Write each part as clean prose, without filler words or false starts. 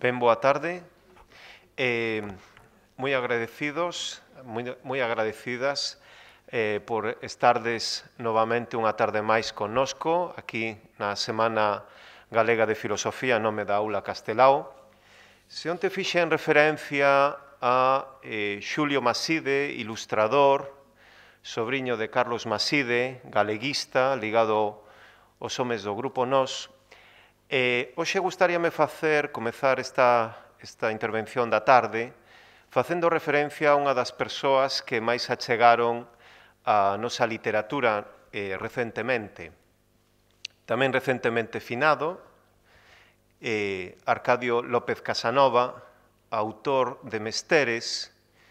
Ben, boa tarde. Moi agradecidos, moi agradecidas por estardes novamente unha tarde máis connosco aquí na Semana Galega de Filosofía en nome da Aula Castelao. Se onte fixen referencia a Xulio Maside, ilustrador, sobriño de Carlos Maside, galeguista, ligado aos homes do Grupo Nós. Hoxe gustaríame comezar esta intervención da tarde facendo referencia a unha das persoas que máis achegaron a nosa literatura recentemente. Tamén recentemente finado, Arcadio López Casanova, autor de Mesteres,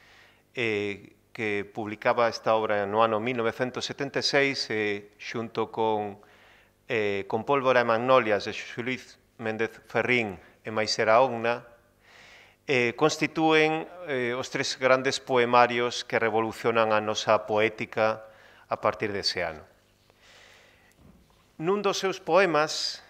que publicaba esta obra no ano 1976 xunto con Pólvora e Magnolias de Xuliz Méndez Ferrín e Maisera Ogna, constitúen os tres grandes poemarios que revolucionan a nosa poética a partir dese ano. Nun dos seus poemas,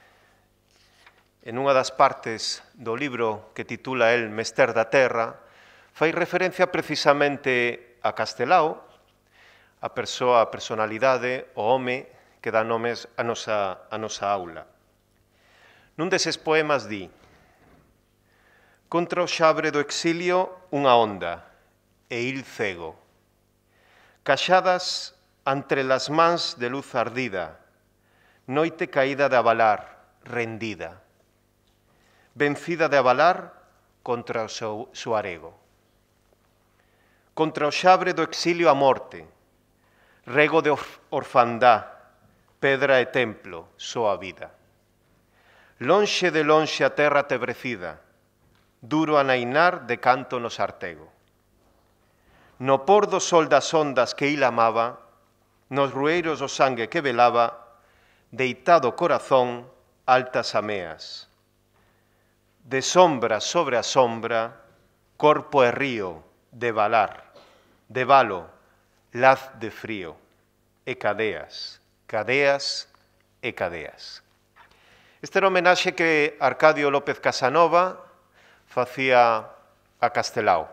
en unha das partes do libro que titula el Mester da Terra, fai referencia precisamente a Castelao, a persoa, a personalidade, o home que dá nomes a nosa aula. Nun deses poemas di: contra o xabre do exilio unha onda, e il cego. Caxadas entre las mans de luz ardida, noite caída de avalar, rendida. Vencida de avalar contra o seu arego. Contra o xabre do exilio a morte, rego de orfandá, pedra e templo, só a vida. Lonxe de lonxe a terra tebrecida, duro anainar de canto no sartego. No por do sol das ondas que il amaba, nos rueiros o sangue que velaba, deitado corazón, altas ameas. De sombra sobre a sombra, corpo e río, de valar, de valo, laz de frío, e cadeas, cadeas e cadeas. Este era o homenaxe que Arcadio López Casanova facía a Castelao.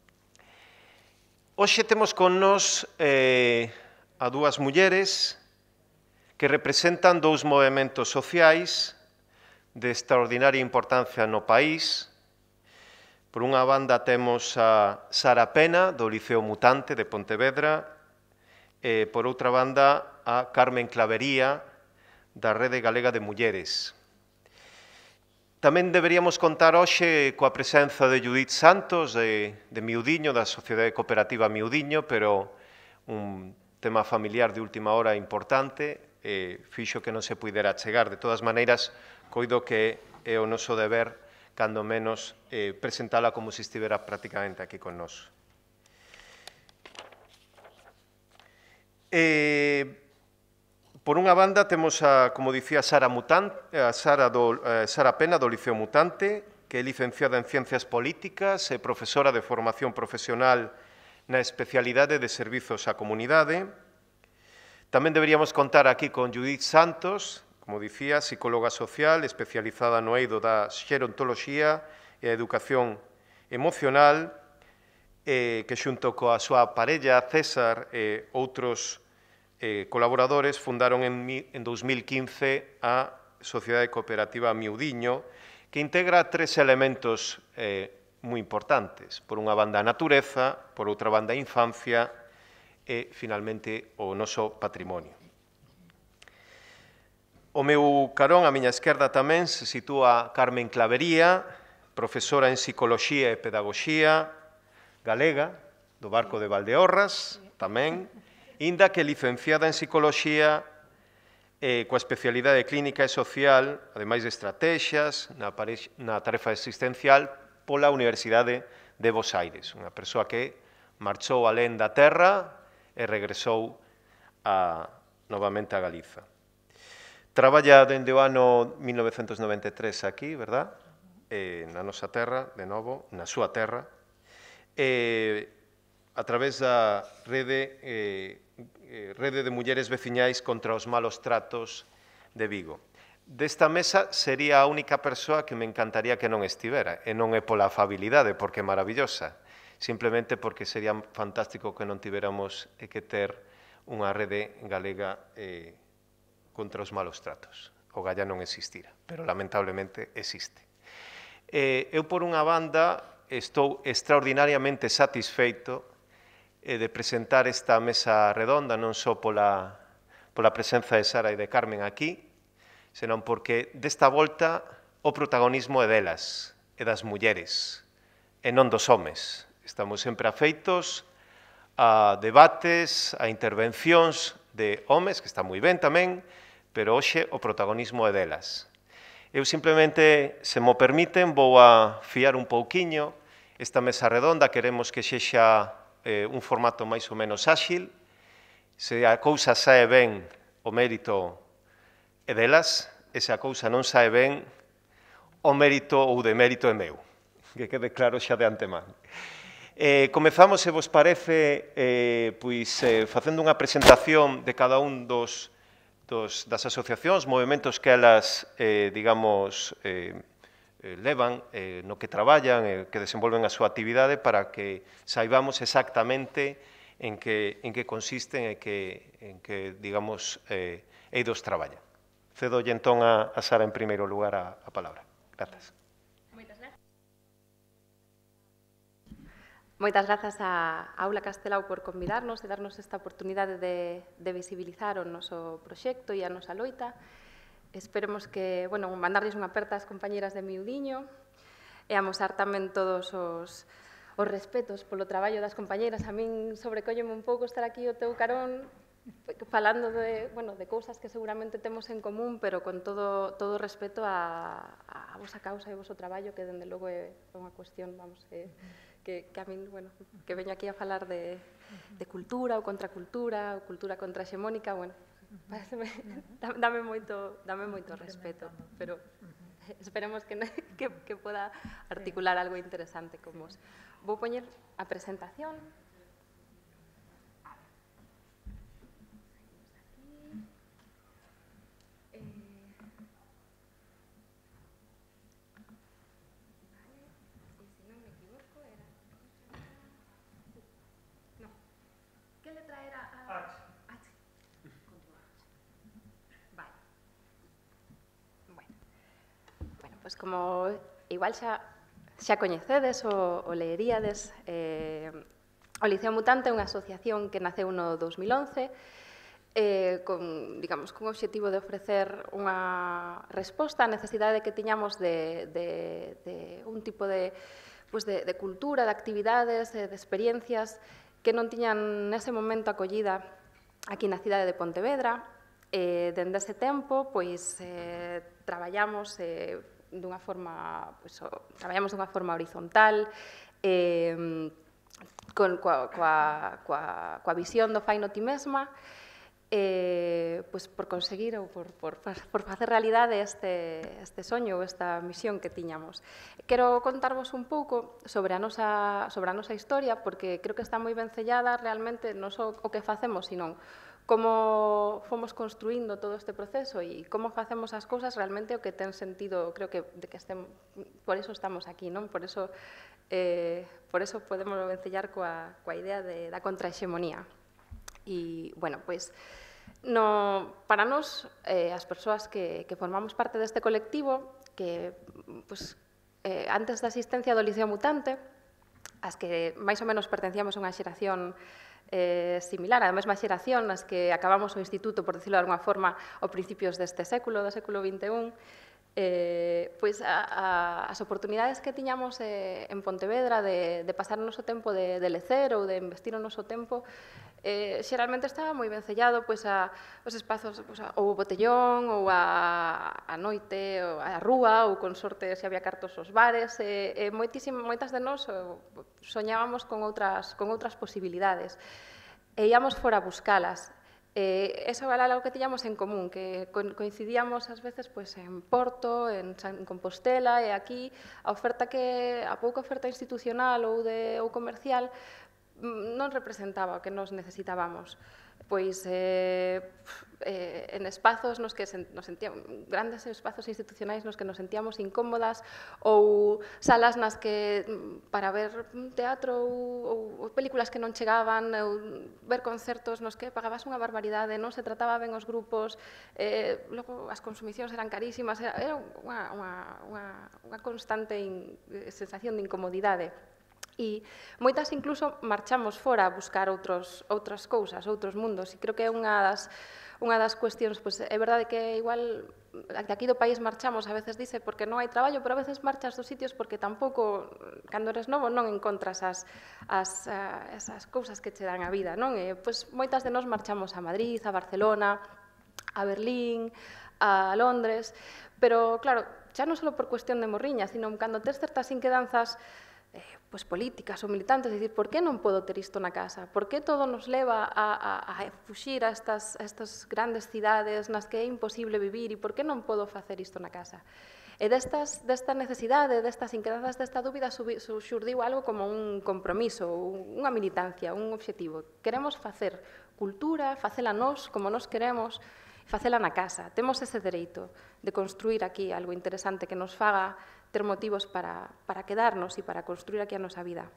Hoxe temos con nós a dúas mulleres que representan dous movementos sociais de extraordinaria importancia no país. Por unha banda temos a Sara Pena, do Liceo Mutante de Pontevedra, e por outra banda a Carmen Clavería, da Rede Galega de Mulleres. Tamén deberíamos contar hoxe coa presenza de Judith Santos, de Miudiño, da Sociedade Cooperativa Miudiño, pero un tema familiar de última hora importante, fixo que non se puidera chegar. De todas maneiras, coido que é o noso deber, cando menos, presentala como se estivera prácticamente aquí con nós. Por unha banda temos, como dicía, Sara Pena, do Liceo Mutante, que é licenciada en Ciencias Políticas e profesora de formación profesional na especialidade de Servizos á Comunidade. Tamén deberíamos contar aquí con Judith Santos, como dicía, psicóloga social, especializada no eido da xerontoloxía e a educación emocional, que xunto coa súa parella César e outros colaboradores fundaron en 2015 a Sociedade Cooperativa Miudiño, que integra tres elementos moi importantes. Por unha banda a natureza, por outra banda a infancia e, finalmente, o noso patrimonio. O meu carón, a miña esquerda tamén, se sitúa Carmen Clavería, profesora en Psicoloxía e Pedagogía galega, do Barco de Valdeorras, tamén, inda que licenciada en Psicoloxía coa especialidade clínica e social, ademais de estrategias na tarefa existencial pola Universidade de Bos Aires, unha persoa que marchou alén da terra e regresou novamente a Galiza. Traballa dende o ano 1993 aquí, verdad? Na nosa terra, de novo, na súa terra, a través da Rede de Mulleres Veciñais contra os Malos Tratos de Vigo. desta mesa sería a única persoa que me encantaría que non estivera, e non é pola afabilidade, porque é maravillosa, simplemente porque sería fantástico que non tiveramos que ter unha rede galega contra os malos tratos. O Galla non existira, pero lamentablemente existe. Eu, por unha banda, estou extraordinariamente satisfeito de presentar esta mesa redonda, non só pola presenza de Sara e de Carmen aquí, senón porque desta volta o protagonismo é delas, e das mulleres, e non dos homes. Estamos sempre afeitos a debates, a intervencións de homes, que está moi ben tamén, pero hoxe o protagonismo é delas. Eu simplemente, se mo permiten, vou a fiar un pouquiño esta mesa redonda, queremos que sexa un formato máis ou menos áxil, se a cousa sae ben, o mérito é delas, e se a cousa non sae ben, o mérito ou demérito é meu, que quede claro xa de antemán. Comezamos, se vos parece, facendo unha presentación de cada un das asociacións, movimentos que elas, digamos, levan, no que traballan, que desenvolven a súa actividade, para que saibamos exactamente en que consisten e en que, digamos, eidos traballan. Cedolle entón a Sara en primeiro lugar a palabra. Grazas. Moitas grazas a Aula Castelao por convidarnos e darnos esta oportunidade de visibilizar o noso proxecto e a nosa loita. Esperemos que, bueno, mandarles unha aperta ás compañeras de Miudiño e amosar tamén todos os respetos polo traballo das compañeras. A min sobrecólleme un pouco estar aquí o teu carón falando de cousas que seguramente temos en común, pero con todo o respeto a vosa causa e o voso traballo, que, dende logo, é unha cuestión, vamos, que a min, bueno, que veño aquí a falar de cultura ou contracultura, ou cultura contrahexemónica, bueno, pareceme, dame moito respeto, pero esperemos que poda articular algo interesante con vos. Vou poñer a presentación. ¿Qué letra era? H. Vale. Bueno, pues como igual xa coñecedes ou leeríades, o Liceo Mutante é unha asociación que naceu no 2011 con o obxectivo de ofrecer unha resposta á necesidade que tiñamos de un tipo de cultura, de actividades, de experiencias que non tiñan nese momento acollida aquí na cidade de Pontevedra. Dende ese tempo, traballamos dunha forma horizontal, coa visión do faino ti mesma, por conseguir ou por facer realidade este soño ou esta misión que tiñamos. Quero contarvos un pouco sobre a nosa historia, porque creo que está moi ben sellada realmente non só o que facemos, sino como fomos construindo todo este proceso e como facemos as cousas realmente o que ten sentido, creo que por eso estamos aquí, non? Por eso podemos vencellar coa idea da contrahexemonía. E, bueno, para nós, as persoas que formamos parte deste colectivo, que antes da existencia do Liceo Mutante, as que máis ou menos pertencíamos a unha xeración similar, a mesma xeración nas que acabamos o instituto, por decirlo de alguna forma, ao principios deste século, do século XXI, as oportunidades que tiñamos en Pontevedra de pasar o noso tempo de lecer ou de investir o noso tempo, xeralmente estaba moi ben sellado os espazos, ou o botellón, ou a noite, ou a rúa, ou con sorte se había cartos os bares, moitas de nós soñábamos con outras posibilidades e íamos fora a buscalas. Eso era algo que tiñamos en común, que coincidíamos ás veces en Porto, en Compostela, e aquí a pouca oferta institucional ou comercial non representaba o que nos necesitábamos. pois en espazos nos que nos sentíamos, grandes espazos institucionais nos que nos sentíamos incómodas, ou salas nas que para ver teatro ou películas que non chegaban, ou ver concertos nos que pagabas unha barbaridade, non se trataba ben os grupos, logo as consumicións eran carísimas, era unha constante sensación de incomodidade. E moitas incluso marchamos fora a buscar outras cousas, outros mundos, e creo que é unha das cuestións, pois é verdade que igual de aquí do país marchamos, a veces dice porque non hai traballo, pero a veces marchas dos sitios porque tampouco, cando eres novo, non encontras esas cousas que che dan a vida, non? Pois moitas de nós marchamos a Madrid, a Barcelona, a Berlín, a Londres, pero claro, xa non só por cuestión de morriña, sino cando tes certas inquedanzas pois políticas ou militantes, dicir, por que non podo ter isto na casa? Por que todo nos leva a fuxir a estas grandes cidades nas que é imposible vivir e por que non podo facer isto na casa? E desta necesidade, destas inquedanzas, desta dúbida, xurdiu algo como un compromiso, unha militancia, un obxectivo. Queremos facer cultura, facela nós, como nós queremos, facela na casa. Temos ese dereito de construir aquí algo interesante que nos faga ter motivos para quedarnos e para construir aquí a nosa vida.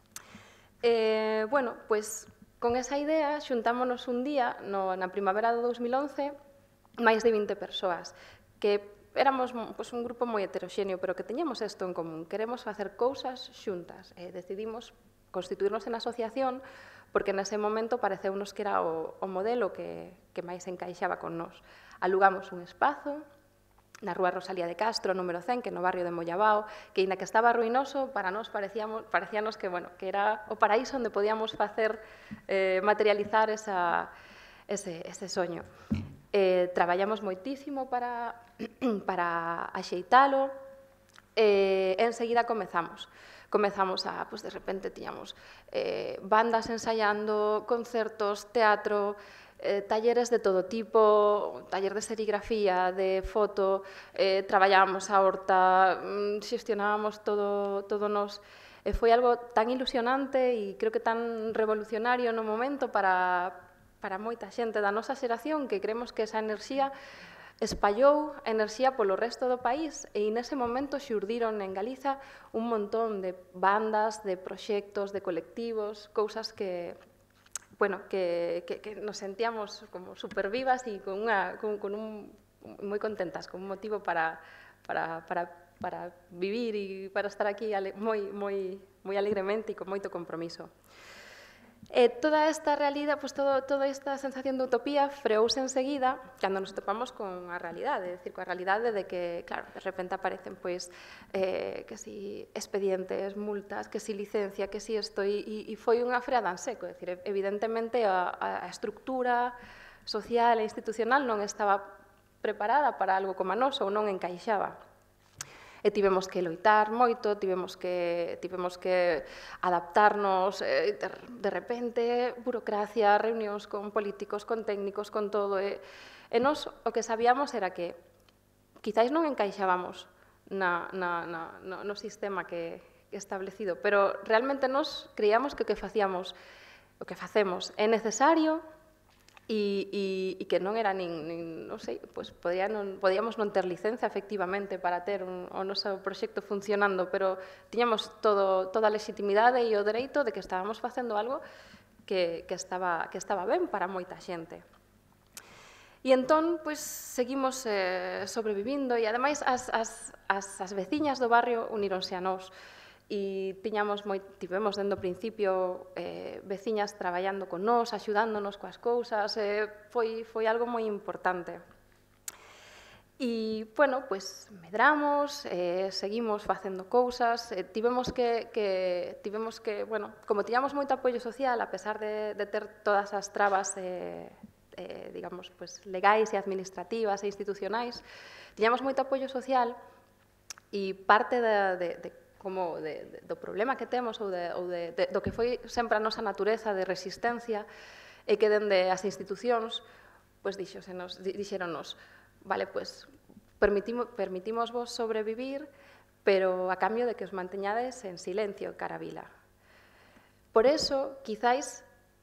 Bueno, pois, con esa idea, xuntámonos un día, na primavera do 2011, máis de 20 persoas, que éramos un grupo moi heteroxéneo, pero que teñamos isto en común. Queremos facer cousas xuntas. Decidimos constituirnos en asociación porque nese momento pareceunos que era o modelo que máis encaixaba con nós. Alugamos un espazo na Rúa Rosalía de Castro, número 100, que no barrio de Mollabao, que, inda que estaba ruinoso, para nós parecíanos que era o paraíso onde podíamos facer, materializar ese soño. Traballamos moitísimo para axeitalo, e enseguida comezamos a, de repente, tiñamos bandas ensaiando, concertos, teatro, talleres de todo tipo, taller de serigrafía, de foto, traballábamos a horta, xestionábamos todo nós. Foi algo tan ilusionante e creo que tan revolucionario no momento para moita xente da nosa xeración que creemos que esa enerxía espallou enerxía polo resto do país e nese momento xurdiron en Galiza un montón de bandas, de proxectos, de colectivos, cousas que nos sentíamos como supervivas e moi contentas, con un motivo para vivir e para estar aquí moi alegremente e con moito compromiso. Toda esta realidade, toda esta sensación de utopía freouse enseguida cando nos topamos con a realidade, é dicir, coa realidade de que, claro, de repente aparecen, que si expedientes, multas, que si licencia, que si isto, e foi unha freada en seco, é dicir, evidentemente a estructura social e institucional non estaba preparada para algo como a nosa ou non encaixaba. E tivemos que loitar moito, tivemos que adaptarnos, de repente, burocracia, reunións con políticos, con técnicos, con todo. E nós o que sabíamos era que quizáis non encaixábamos no sistema que establecido, pero realmente nós creíamos que o que facemos é necesario e que non era non sei, podíamos non ter licenza efectivamente para ter o noso proxecto funcionando, pero tiñamos toda a legitimidade e o dereito de que estábamos facendo algo que estaba ben para moita xente. E entón, seguimos sobrevivindo e, ademais, as veciñas do barrio uníronse a nós. E tivemos dende o principio veciñas traballando con nós, axudándonos coas cousas, foi algo moi importante. E, bueno, medramos, seguimos facendo cousas, tivemos que, como tiñamos moito apoio social, a pesar de ter todas as trabas, digamos, legais e administrativas e institucionais, tiñamos moito apoio social e parte do problema que temos ou do que foi sempre a nosa natureza de resistencia é que dende as institucións dixéronnos, vale, permitimos vos sobrevivir, pero a cambio de que os manteñades en silencio cara a vila. Por eso, quizáis,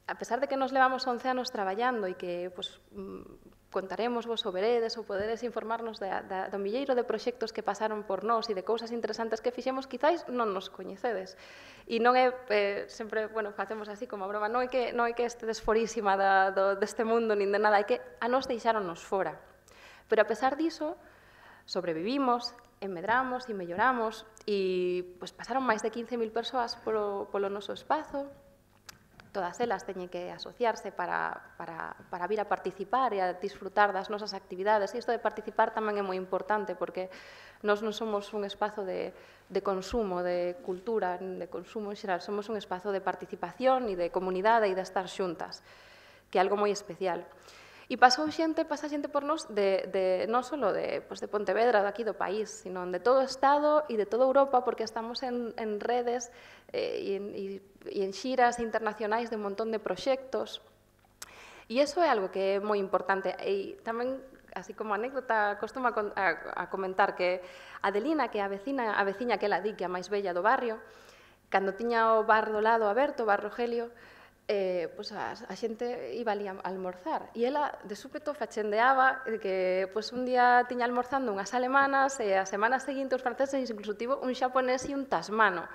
a pesar de que nos levamos 11 anos traballando e que pues, contaremos vos o veredes ou poderes informarnos do milleiro de proxectos que pasaron por nós e de cousas interesantes que fixemos, quizáis non nos coñecedes. E non é, sempre, bueno, facemos así como a broma, non é que estedes forísima deste mundo nin de nada, é que a nos deixáronnos fora. Pero a pesar diso, sobrevivimos, medramos e melloramos e pues, pasaron máis de 15.000 persoas polo noso espazo. Todas elas teñen que asociarse para vir a participar e a disfrutar das nosas actividades. E isto de participar tamén é moi importante, porque nós non somos un espazo de consumo, de cultura, de consumo en xeral, somos un espazo de participación e de comunidade e de estar xuntas, que é algo moi especial. E pasa xente por nós non só de Pontevedra, daqui do país, sino de todo o Estado e de toda Europa, porque estamos en redes e en xiras internacionais de un montón de proxectos. E iso é algo que é moi importante. E tamén, así como anécdota, costumo a comentar que Adelina, que é a veciña que ela di que é a máis bella do barrio, cando tiña o bar do lado aberto, o bar Rogelio, pues a xente iba ali a almorzar e ela de súpeto fachendeaba que pues, un día tiña almorzando unhas alemanas e a semana seguinte os franceses incluso tivo un xaponés e un tasmano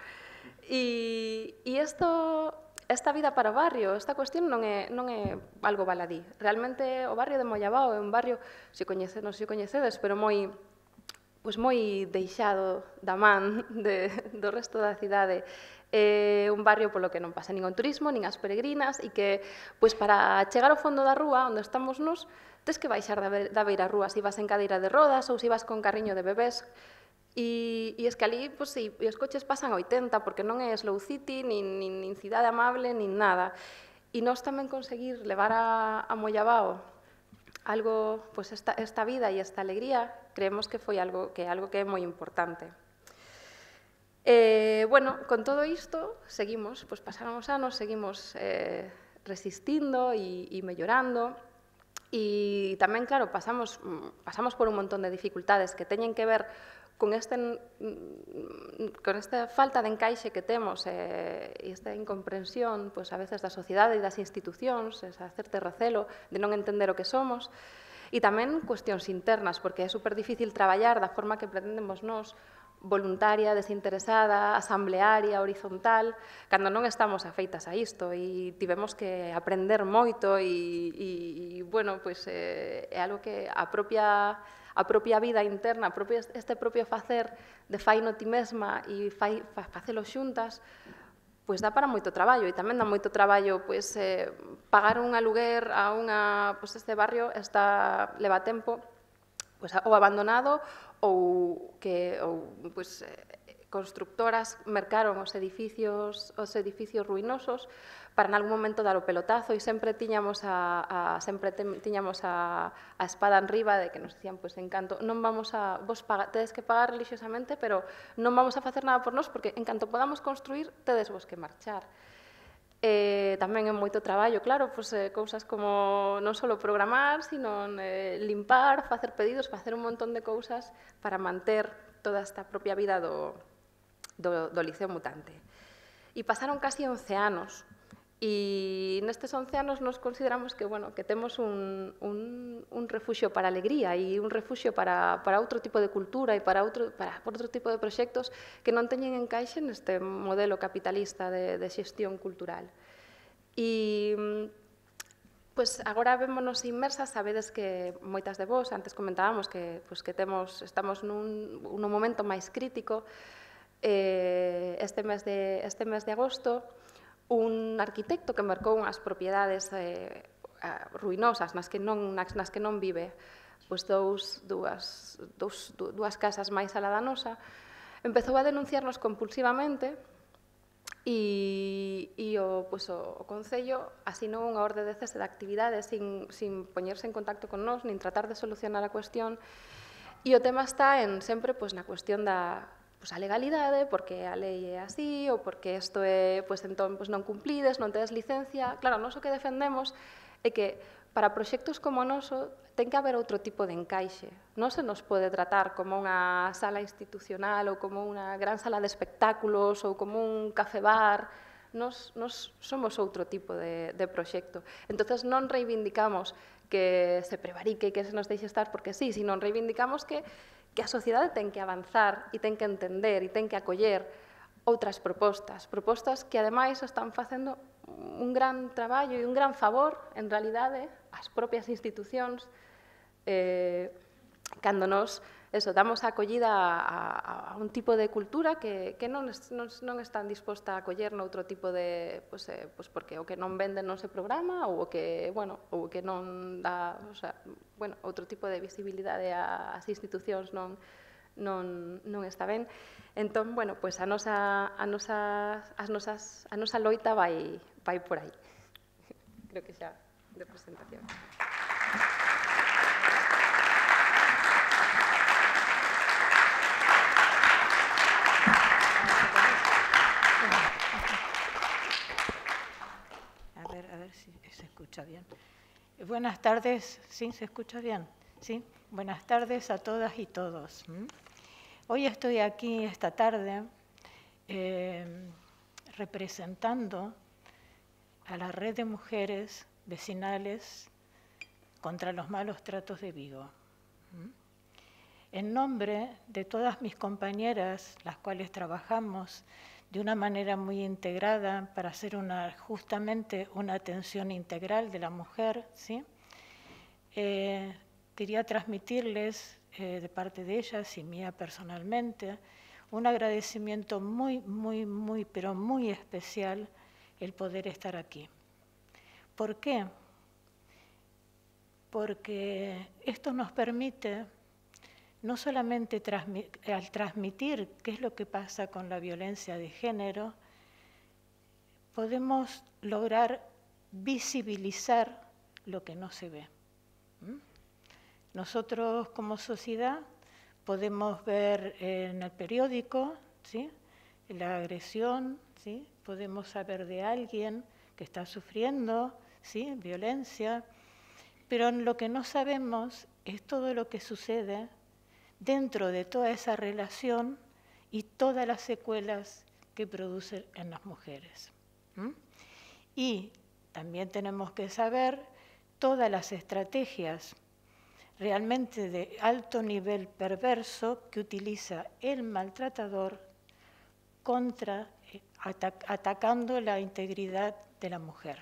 e esta vida para o barrio, esta cuestión non é algo baladí. Realmente o barrio de Mollabao é un barrio, non se coñecedes, pero moi deixado da man do resto da cidade. É un barrio polo que non pasa nin o turismo, nin as peregrinas, e que, pois, para chegar ao fondo da rúa, onde estamos nos, tes que baixar da beira rúa, se vas en cadeira de rodas ou se vas con carriño de bebés. E es que ali, pois, os coches pasan a 80, porque non é slow city, nin cidade amable, nin nada. E nós tamén conseguir levar a Mollabao algo, pois, esta vida e esta alegría, creemos que foi algo que é moi importante. Bueno, con todo isto, seguimos, pois pasaron os anos, seguimos resistindo e mellorando e tamén, claro, pasamos por un montón de dificultades que teñen que ver con esta falta de encaixe que temos e esta incomprensión, pois, a veces da sociedade e das institucións, esa certo recelo de non entender o que somos, e tamén cuestións internas, porque é super difícil traballar da forma que pretendemos nós, voluntaria, desinteresada, asamblearia, horizontal, cando non estamos afeitas a isto e tivemos que aprender moito e bueno, pois é algo que a propia vida interna, este propio facer de faino ti mesma e facelo xuntas, pois dá para moito traballo e tamén dá moito traballo pois pagar un aluguer a pois este barrio leva tempo pois ou abandonado ou que pois constructoras mercaron os edificios ruinosos para en algún momento dar o pelotazo e sempre tiñamos a espada en riba de que nos dicían, pois, en canto non vamos a, vos tedes que pagar religiosamente, pero non vamos a facer nada por nós porque en canto podamos construir, tedes vos que marchar. Tamén é moito traballo, claro, cousas como non só programar, sino limpar, facer pedidos, facer un montón de cousas para manter toda esta propia vida do Liceo Mutante. E pasaron casi 11 anos, e nestes 11 anos nos consideramos que temos un refuxio para a alegría e un refuxio para outro tipo de cultura e para outro tipo de proxectos que non teñen encaixe neste modelo capitalista de xestión cultural. E pois agora vémonos inmersas, sabedes que moitas de vos, antes comentábamos que estamos nun momento máis crítico. Este mes de agosto, un arquitecto que marcou unhas propiedades ruinosas nas que non vive, pois dúas casas máis alá da nosa, empezou a denunciarnos compulsivamente e o Concello asinou unha orde de cese de actividade sin poñerse en contacto con nós, nin tratar de solucionar a cuestión, e o tema está sempre na cuestión da a legalidade, porque a lei é así, ou porque isto é, entón non cumplides, non tedes licencia. Claro, nós o que defendemos é que para proxectos como o noso ten que haber outro tipo de encaixe. Non se nos pode tratar como unha sala institucional ou como unha gran sala de espectáculos ou como un café-bar. nos somos outro tipo de proxecto. Entonces non reivindicamos que se prevarique e que se nos deixe estar porque sí, sino reivindicamos que a sociedade ten que avanzar e ten que entender e ten que acoller outras propostas que ademais están facendo un gran traballo e un gran favor, en realidade, ás propias institucións, cando nos damos a acollida a un tipo de cultura que non están disposta a acoller noutro tipo de... porque o que non venden non se programa ou o que non dá... outro tipo de visibilidade ás institucións non está ben. Entón, a nosa loita vai por aí. Creo que xa de presentación. A ver si se escucha bien. Buenas tardes, ¿sí? ¿Se escucha bien? ¿Sí? Buenas tardes a todas y todos. Hoy estoy aquí esta tarde representando a la Red de Mujeres Vecinales contra los Malos Tratos de Vigo. En nombre de todas mis compañeras, las cuales trabajamos de una manera muy integrada para hacer justamente una atención integral de la mujer, ¿sí? Quería transmitirles de parte de ellas y mía personalmente un agradecimiento pero muy especial el poder estar aquí. ¿Por qué? Porque esto nos permite no solamente al transmitir qué es lo que pasa con la violencia de género, podemos lograr visibilizar lo que no se ve. Nosotros como sociedad podemos ver en el periódico, ¿sí?, la agresión, ¿sí?, podemos saber de alguien que está sufriendo, ¿sí?, violencia, pero lo que no sabemos es todo lo que sucede dentro de toda esa relación y todas las secuelas que produce en las mujeres. Y también tenemos que saber todas las estrategias realmente de alto nivel perverso que utiliza el maltratador atacando la integridad de la mujer.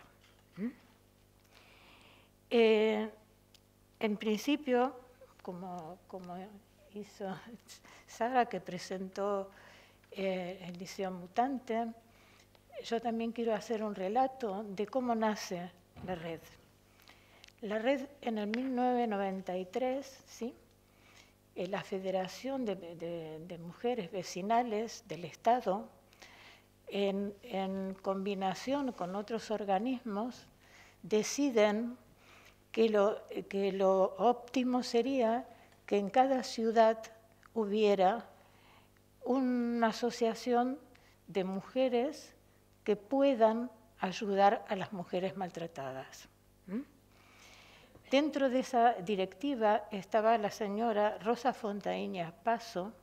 En principio, como hizo Sara, que presentó el Liceo Mutante, yo también quiero hacer un relato de cómo nace la red. La red en el 1993, ¿sí?, la Federación de Mujeres Vecinales del Estado, en combinación con otros organismos, deciden que lo óptimo sería que en cada ciudad hubiera una asociación de mujeres que puedan ayudar a las mujeres maltratadas. Dentro de esa directiva estaba la señora Rosa Fontaíñas Paso,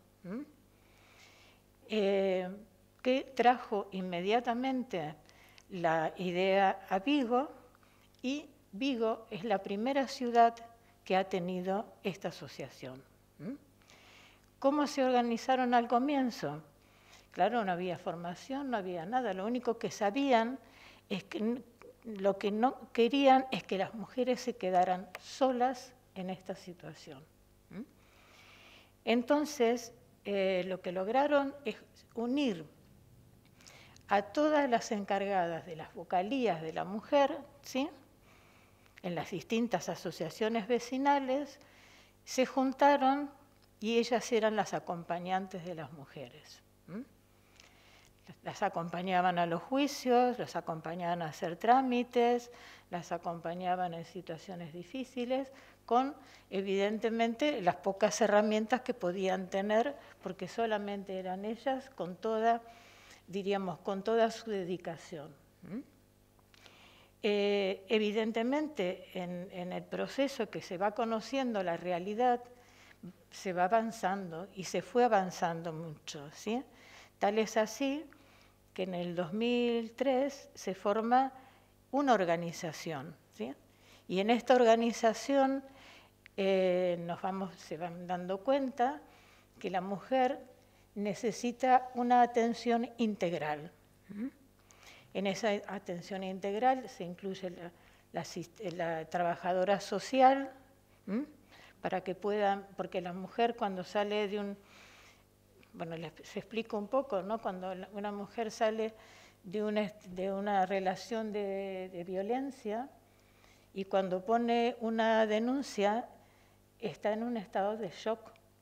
que trajo inmediatamente la idea a Vigo, y Vigo es la primera ciudad que ha tenido esta asociación. ¿Cómo se organizaron al comienzo? Claro, no había formación, no había nada. Lo único que sabían es que lo que no querían es que las mujeres se quedaran solas en esta situación. Entonces, lo que lograron es unir a todas las encargadas de las vocalías de la mujer, ¿sí?, en las distintas asociaciones vecinales, se juntaron y ellas eran las acompañantes de las mujeres. Las acompañaban a los juicios, las acompañaban a hacer trámites, las acompañaban en situaciones difíciles, con, evidentemente, las pocas herramientas que podían tener, porque solamente eran ellas con toda, diríamos, con toda su dedicación. Evidentemente, en el proceso que se va conociendo la realidad, se va avanzando y se fue avanzando mucho, ¿sí? Tal es así que en el 2003 se forma una organización, ¿sí? Y en esta organización se van dando cuenta que la mujer necesita una atención integral. En esa atención integral se incluye la trabajadora social, para que puedan, porque la mujer cuando sale de un, bueno, les explico un poco, ¿no? Cuando una mujer sale de una relación de violencia y cuando pone una denuncia, está en un estado de shock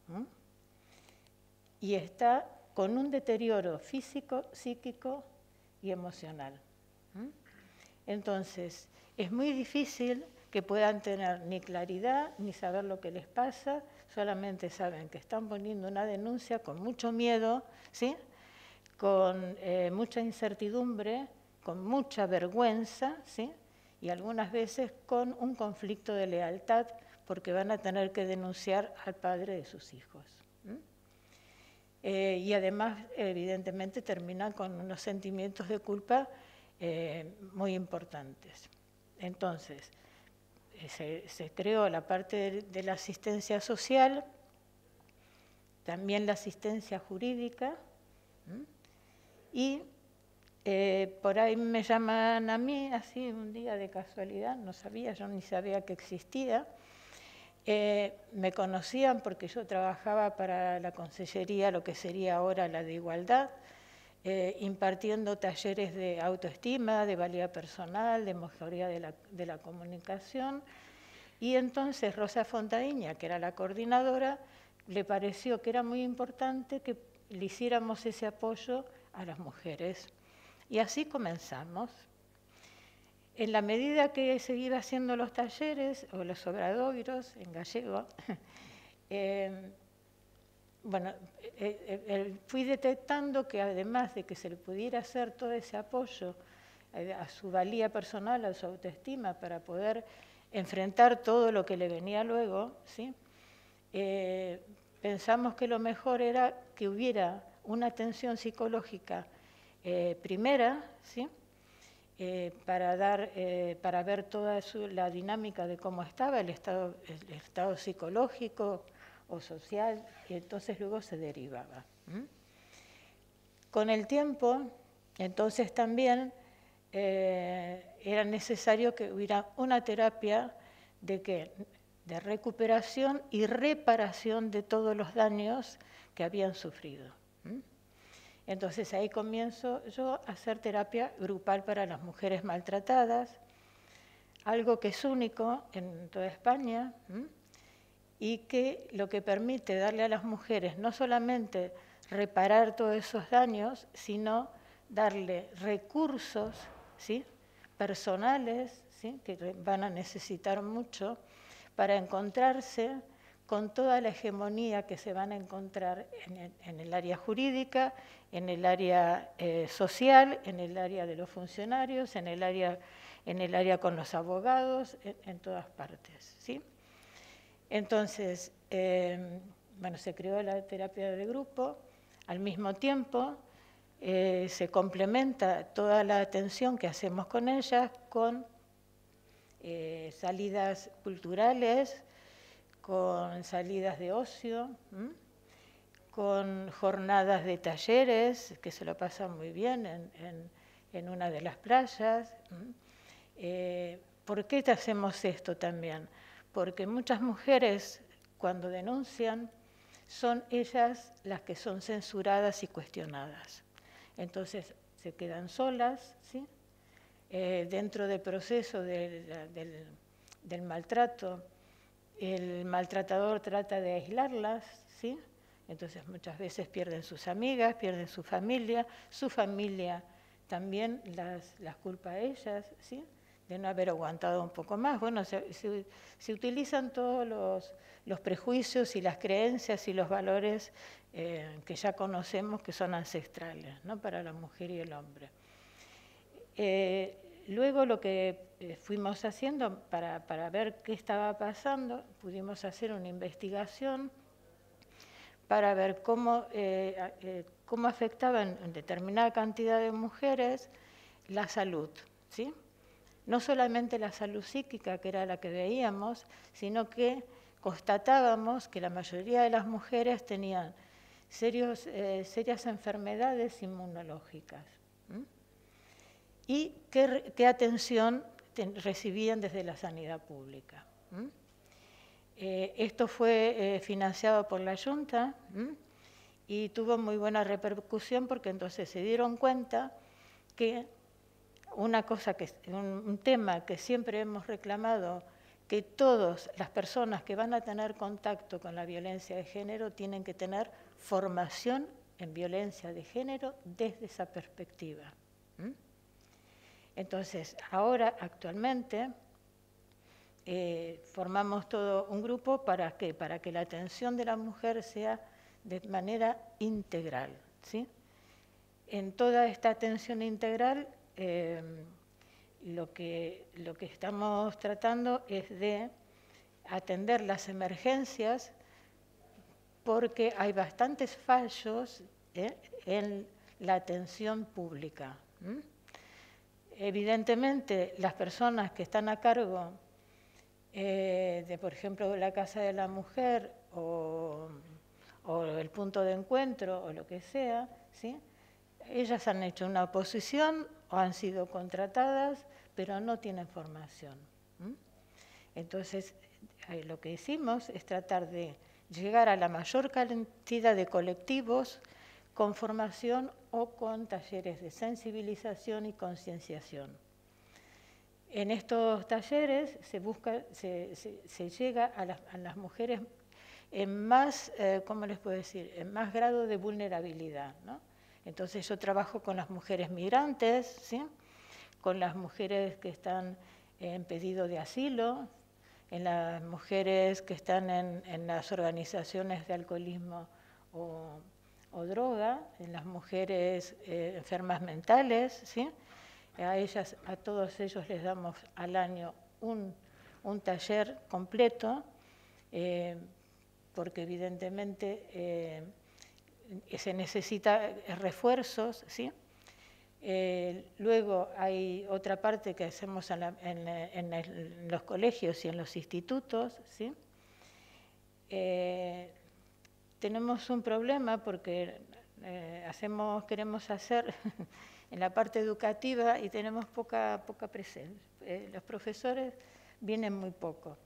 y está con un deterioro físico, psíquico y emocional. Entonces, es muy difícil que puedan tener ni claridad ni saber lo que les pasa, solamente saben que están poniendo una denuncia con mucho miedo, ¿sí? Con mucha incertidumbre, con mucha vergüenza, ¿sí? Y algunas veces con un conflicto de lealtad, porque van a tener que denunciar al padre de sus hijos. Y además, evidentemente, terminan con unos sentimientos de culpa muy importantes. Entonces, se creó la parte de la asistencia social, también la asistencia jurídica, y por ahí me llaman a mí, así un día de casualidad, no sabía, yo ni sabía que existía. Me conocían porque yo trabajaba para la Consellería, lo que sería ahora la de Igualdad, impartiendo talleres de autoestima, de valía personal, de mejoría de la comunicación. Y entonces Rosa Fontaíña, que era la coordinadora, le pareció que era muy importante que le hiciéramos ese apoyo a las mujeres. Y así comenzamos. En la medida que se iba haciendo los talleres o los obradoiros en gallego, fui detectando que además de que se le pudiera hacer todo ese apoyo a su valía personal, a su autoestima, para poder enfrentar todo lo que le venía luego, ¿sí? Pensamos que lo mejor era que hubiera una atención psicológica primera, ¿sí? Para ver toda la dinámica de cómo estaba el estado psicológico o social, y entonces luego se derivaba. Con el tiempo, entonces también era necesario que hubiera una terapia de recuperación y reparación de todos los daños que habían sufrido. Entonces ahí comienzo yo a hacer terapia grupal para las mujeres maltratadas, algo que es único en toda España, y que lo que permite darle a las mujeres no solamente reparar todos esos daños, sino darle recursos, ¿sí? Personales, ¿sí? Que van a necesitar mucho para encontrarse con toda la hegemonía que se van a encontrar en el área jurídica, en el área social, en el área de los funcionarios, en el área con los abogados, en todas partes, ¿sí? Entonces, se creó la terapia de grupo. Al mismo tiempo, se complementa toda la atención que hacemos con ellas con salidas culturales, con salidas de ocio, con jornadas de talleres, que se lo pasan muy bien en una de las playas. ¿Por qué hacemos esto también? Porque muchas mujeres, cuando denuncian, son ellas las que son censuradas y cuestionadas. Entonces, se quedan solas, ¿sí? Dentro del proceso del maltrato, el maltratador trata de aislarlas, ¿sí? Entonces muchas veces pierden sus amigas, pierden su familia también las culpa a ellas, ¿sí? De no haber aguantado un poco más. Bueno, se utilizan todos los prejuicios y las creencias y los valores que ya conocemos, que son ancestrales, ¿no? Para la mujer y el hombre. Luego lo que fuimos haciendo para ver qué estaba pasando, pudimos hacer una investigación para ver cómo cómo afectaba en determinada cantidad de mujeres la salud, ¿sí? No solamente la salud psíquica, que era la que veíamos, sino que constatábamos que la mayoría de las mujeres tenían serias enfermedades inmunológicas. ¿Y qué atención recibían desde la sanidad pública? Esto fue financiado por la Junta y tuvo muy buena repercusión porque entonces se dieron cuenta que un tema que siempre hemos reclamado, que todas las personas que van a tener contacto con la violencia de género tienen que tener formación en violencia de género desde esa perspectiva. Entonces, ahora, actualmente, formamos todo un grupo para que la atención de la mujer sea de manera integral, ¿sí? En toda esta atención integral, lo que estamos tratando es de atender las emergencias porque hay bastantes fallos en la atención pública. Evidentemente, las personas que están a cargo de, por ejemplo, la Casa de la Mujer o el punto de encuentro o lo que sea, ¿sí? Ellas han hecho una oposición o han sido contratadas, pero no tienen formación. Entonces, lo que hicimos es tratar de llegar a la mayor cantidad de colectivos con formación o con talleres de sensibilización y concienciación. En estos talleres se llega a las mujeres en más, ¿cómo les puedo decir?, en más grado de vulnerabilidad, ¿no? Entonces yo trabajo con las mujeres migrantes, ¿sí? Con las mujeres que están en pedido de asilo, en las mujeres que están en las organizaciones de alcoholismo o droga, en las mujeres enfermas mentales, ¿sí? A todos ellos les damos al año un taller completo, porque evidentemente se necesita refuerzos, ¿sí? Luego hay otra parte que hacemos en los colegios y en los institutos, ¿sí? Tenemos un problema porque queremos hacer en la parte educativa y tenemos poca presencia. Los profesores vienen muy poco.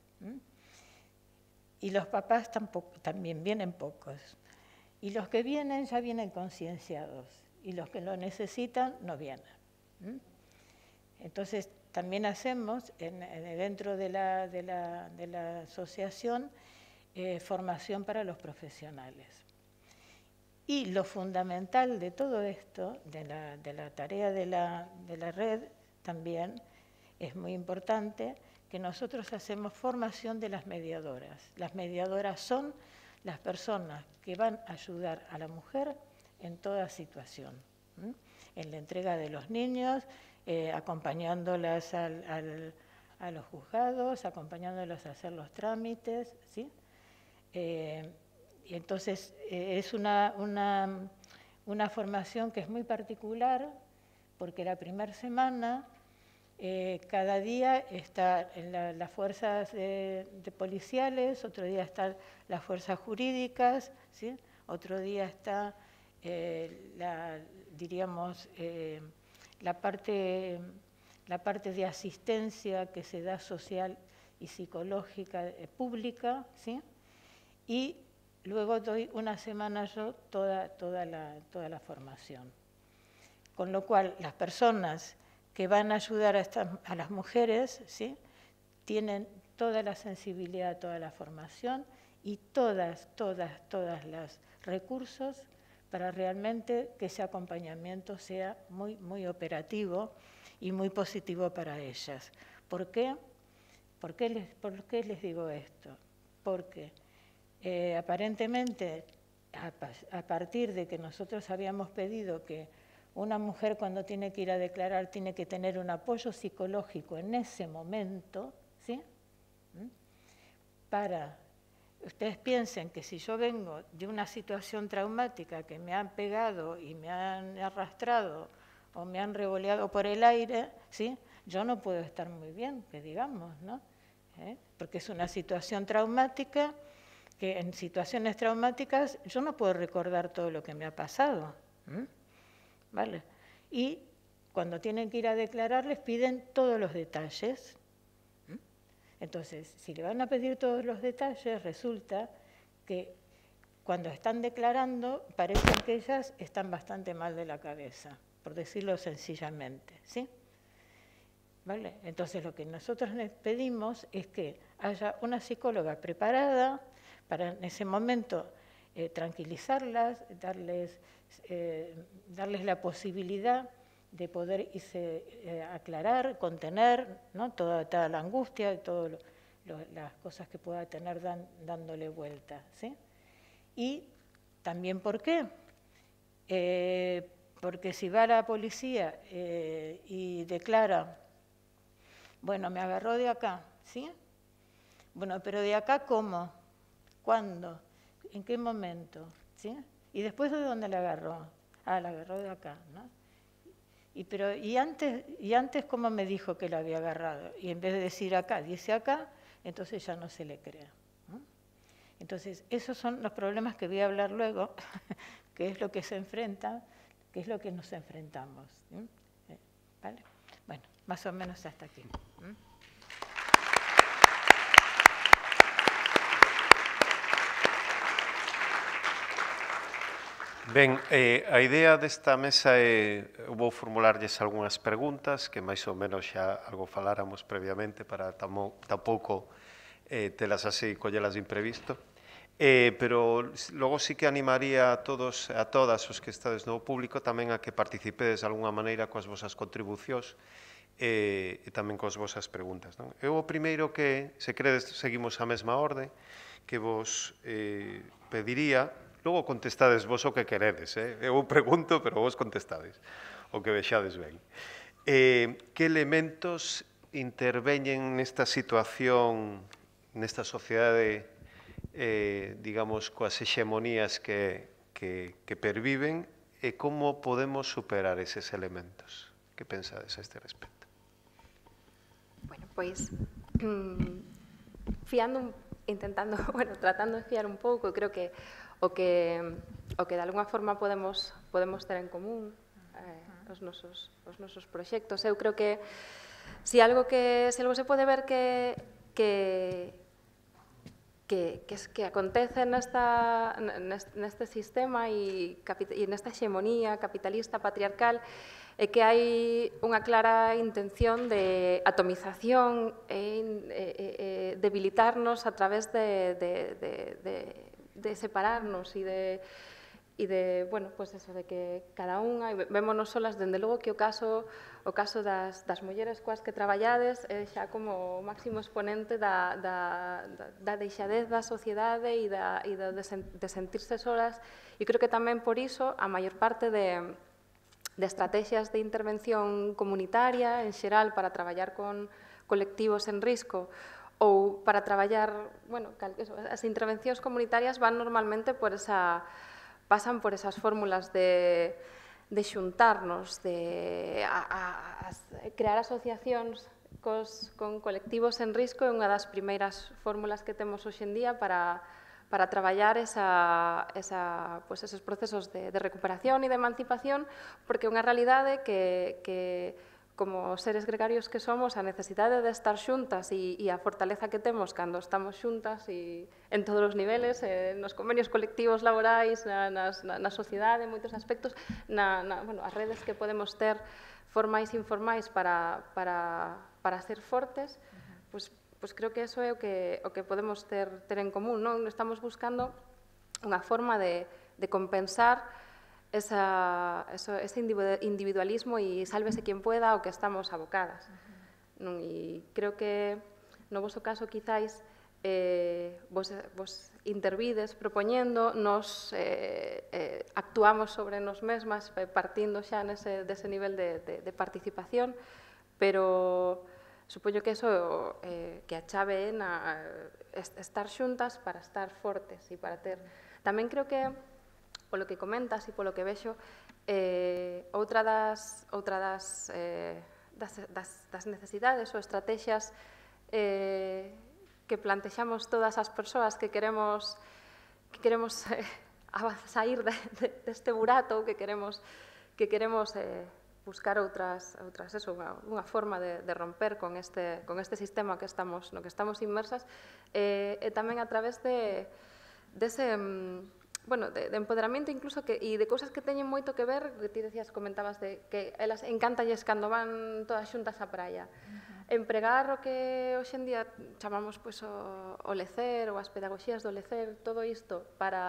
Y los papás también vienen pocos. Y los que vienen ya vienen concienciados. Y los que lo necesitan no vienen. Entonces, también hacemos dentro de la asociación formación para los profesionales. Y lo fundamental de todo esto, de la tarea de la red también, es muy importante que nosotros hacemos formación de las mediadoras. Las mediadoras son las personas que van a ayudar a la mujer en toda situación, en la entrega de los niños, acompañándolas a los juzgados, acompañándolas a hacer los trámites, ¿sí? Y entonces es una formación que es muy particular porque la primera semana cada día están las fuerzas de policiales, otro día están las fuerzas jurídicas, ¿sí? Otro día está la parte de asistencia que se da social y psicológica pública, ¿sí? Y luego doy una semana yo toda la formación. Con lo cual, las personas que van a ayudar a las mujeres, ¿sí? Tienen toda la sensibilidad, toda la formación y todas los recursos para realmente que ese acompañamiento sea muy, muy operativo y muy positivo para ellas. ¿Por qué? ¿Por qué les digo esto? Porque aparentemente, a partir de que nosotros habíamos pedido que una mujer cuando tiene que ir a declarar tiene que tener un apoyo psicológico en ese momento, ¿sí? Para ustedes piensen que si yo vengo de una situación traumática que me han pegado y me han arrastrado o me han revoleado por el aire, ¿sí? Yo no puedo estar muy bien, que digamos, ¿no? Porque es una situación traumática, que en situaciones traumáticas yo no puedo recordar todo lo que me ha pasado, ¿vale? Y cuando tienen que ir a declarar les piden todos los detalles. Entonces, si le van a pedir todos los detalles, resulta que cuando están declarando, parecen que ellas están bastante mal de la cabeza, por decirlo sencillamente, ¿sí? ¿Vale? Entonces, lo que nosotros les pedimos es que haya una psicóloga preparada para en ese momento tranquilizarlas, darles la posibilidad de poder aclarar, contener, ¿no? toda la angustia y todas las cosas que pueda tener dándole vuelta, ¿sí? Y también, ¿por qué? Porque si va la policía y declara, bueno, me agarró de acá, ¿sí? Bueno, pero ¿de acá cómo? ¿Cuándo? ¿En qué momento? ¿Sí? ¿Y después de dónde la agarró? Ah, la agarró de acá, ¿no? ¿Y antes cómo me dijo que la había agarrado? Y en vez de decir acá, dice acá, entonces ya no se le cree, ¿no? Entonces, esos son los problemas que voy a hablar luego, que es lo que se enfrenta, que es lo que nos enfrentamos, ¿sí? ¿Vale? Bueno, más o menos hasta aquí. Ben, a idea desta mesa é, vou formularlles algunhas preguntas que máis ou menos xa algo faláramos previamente para tampouco telas así, collelas de imprevisto. Pero logo sí que animaría a todos a todas os que estades no público tamén a que participedes de alguna maneira coas vosas contribucións e tamén coas vosas preguntas, non? Eu o primeiro que, se credes, seguimos a mesma orde, que vos pediría, logo contestades vos o que queredes, eu pregunto, pero vos contestades o que vexades ben. Que elementos interveñen nesta situación, nesta sociedade, digamos, coas hexemonías que perviven e como podemos superar eses elementos? Que pensades a este respecto? Bueno, pois, tratando de fiar un pouco, creo que o que de alguna forma podemos ter en común os nosos proxectos. Eu creo que se algo se pode ver que acontece neste sistema e nesta hexemonía capitalista patriarcal é que hai unha clara intención de atomización e debilitarnos a través de separarnos e de, bueno, pues eso, de que cada unha, vémonos solas, dende logo que o caso das mulleres coas que traballades é xa como o máximo exponente da deixadez da sociedade e de sentirse solas, e creo que tamén por iso a maior parte de estrategias de intervención comunitaria en xeral para traballar con colectivos en risco ou para traballar, bueno, as intervencións comunitarias van normalmente pasan por esas fórmulas de xuntarnos, de crear asociacións con colectivos en risco, é unha das primeiras fórmulas que temos hoxe en día para traballar esos procesos de recuperación e de emancipación, porque é unha realidade que como seres gregarios que somos, a necesidade de estar xuntas e a fortaleza que temos cando estamos xuntas e en todos os niveles, nos convenios colectivos laborais, na sociedade, en moitos aspectos, as redes que podemos ter formais e informais para ser fortes, pois creo que eso é o que podemos ter en común, non? Estamos buscando unha forma de compensar ese individualismo e sálvese quen pueda ao que estamos abocadas. E creo que no voso caso quizáis vos intervides propoñendo, nos actuamos sobre nos mesmas partindo xa dese nivel de participación, pero supoño que eso que a chave é estar xuntas para estar fortes e para ter... Tamén creo que, polo que comentas e polo que vexo, outra das necesidades ou estrategias que plantexamos todas as persoas que queremos sair deste burato, que queremos buscar unha forma de romper con este sistema no que estamos inmersas, e tamén a través dese empoderamento incluso e de cousas que teñen moito que ver, que ti decías, comentabas que elas encantalles cando van todas xuntas á praia. Empregar o que hoxe en día chamamos o lecer ou as pedagogías do lecer, todo isto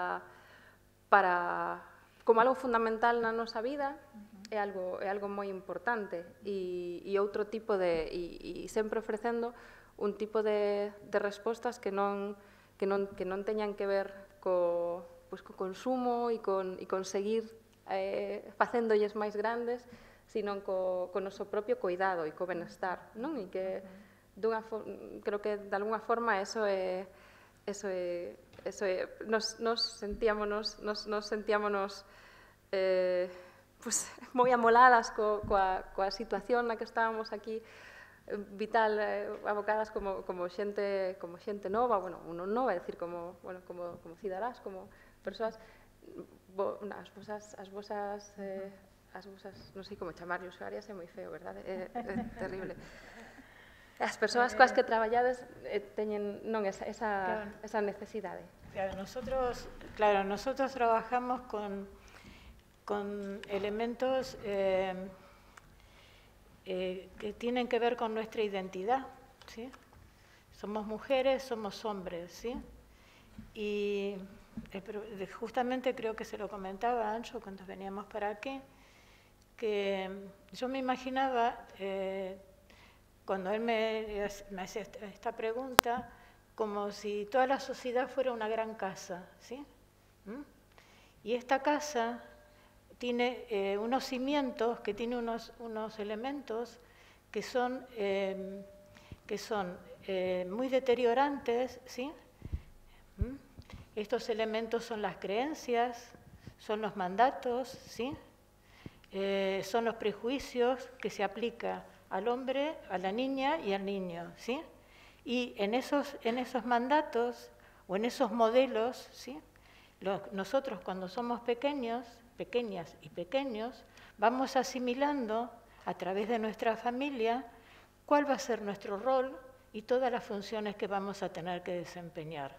como algo fundamental na nosa vida, é algo moi importante e outro tipo e sempre ofrecendo un tipo de respostas que non teñan que ver co consumo e con seguir facéndolles máis grandes, sino co noso propio cuidado e co benestar, non? E que creo que de alguna forma eso é nos sentíamonos moi amoladas coa situación na que estábamos aquí vital, abocadas como xente nova, non nova, é dicir, como cidadás, como persoas, as vosas, non sei como chamarlle, usuarias é moi feo, verdade? É terrible. As persoas coas que traballades teñen esa necesidade. Nosotros trabajamos con elementos que tienen que ver con nuestra identidad, ¿sí? Somos mujeres, somos hombres, ¿sí? Y justamente creo que se lo comentaba Ancho cuando veníamos para aquí, que yo me imaginaba, cuando él me hacía esta pregunta, como si toda la sociedad fuera una gran casa, ¿sí? Y esta casa tiene unos cimientos, que tiene unos elementos que son muy deteriorantes, ¿sí? Estos elementos son las creencias, son los mandatos, ¿sí? Son los prejuicios que se aplica al hombre, a la niña y al niño, ¿sí? Y en esos mandatos o en esos modelos, ¿sí? Nosotros cuando somos pequeñas y pequeños, vamos asimilando a través de nuestra familia cuál va a ser nuestro rol y todas las funciones que vamos a tener que desempeñar.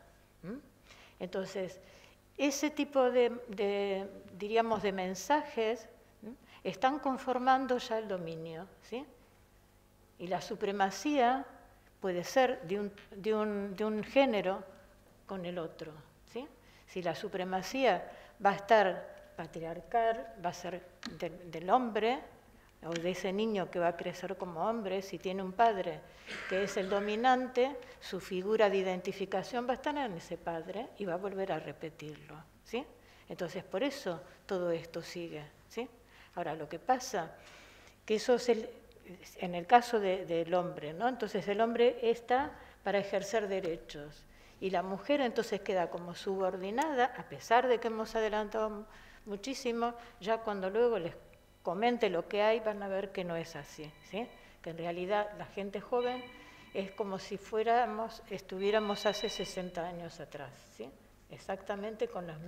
Entonces, ese tipo diríamos, de mensajes están conformando ya el dominio, ¿sí? Y la supremacía puede ser de un género con el otro, ¿sí? Si la supremacía va a estar patriarcal, va a ser del hombre, o de ese niño que va a crecer como hombre, si tiene un padre que es el dominante, su figura de identificación va a estar en ese padre y va a volver a repetirlo, ¿sí? Entonces, por eso todo esto sigue, ¿sí? Ahora, lo que pasa, que eso es en el caso del hombre, ¿no? Entonces, el hombre está para ejercer derechos y la mujer entonces queda como subordinada, a pesar de que hemos adelantado muchísimo, ya cuando luego les comente lo que hay, van a ver que no es así, ¿sí? Que en realidad la gente joven es como si estuviéramos hace 60 años atrás, ¿sí? Exactamente con los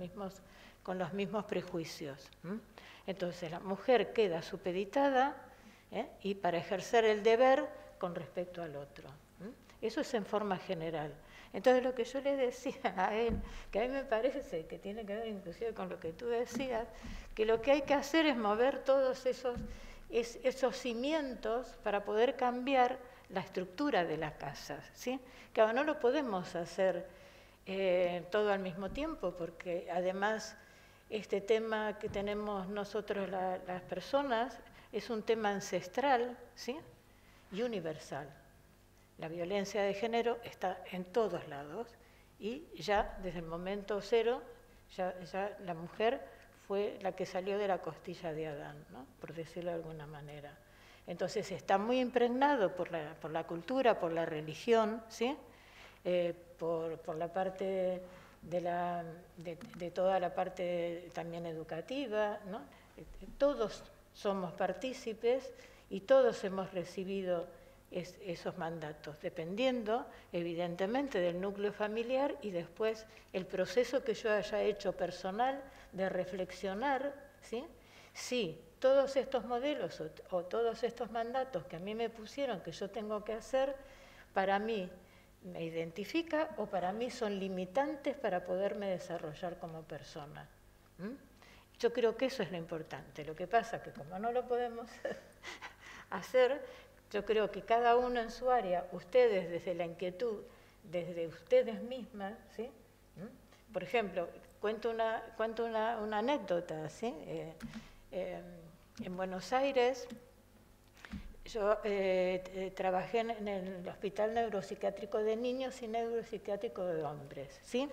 mismos prejuicios. Entonces la mujer queda supeditada y para ejercer el deber con respecto al otro. Eso es en forma general. Entonces lo que yo le decía a él, que a mí me parece que tiene que ver inclusive con lo que tú decías, que lo que hay que hacer es mover todos esos cimientos para poder cambiar la estructura de las casas, ¿sí? Que ahora no lo podemos hacer todo al mismo tiempo, porque además este tema que tenemos nosotros las personas es un tema ancestral, ¿sí? Y universal. La violencia de género está en todos lados y ya desde el momento cero, ya la mujer fue la que salió de la costilla de Adán, ¿no? Por decirlo de alguna manera. Entonces está muy impregnado por la cultura, por la religión, ¿sí? Por la parte de toda la parte también educativa, ¿no? Todos somos partícipes y todos hemos recibido esos mandatos, dependiendo evidentemente del núcleo familiar y después el proceso que yo haya hecho personal de reflexionar, ¿sí? Si todos estos modelos o todos estos mandatos que a mí me pusieron que yo tengo que hacer, para mí me identifica o para mí son limitantes para poderme desarrollar como persona. Yo creo que eso es lo importante. Lo que pasa es que como no lo podemos hacer, yo creo que cada uno en su área, ustedes desde la inquietud, desde ustedes mismas, ¿sí? Por ejemplo, cuento una anécdota, ¿sí? En Buenos Aires, yo trabajé en el Hospital Neuropsiquiátrico de Niños y Neuropsiquiátrico de Hombres, ¿sí?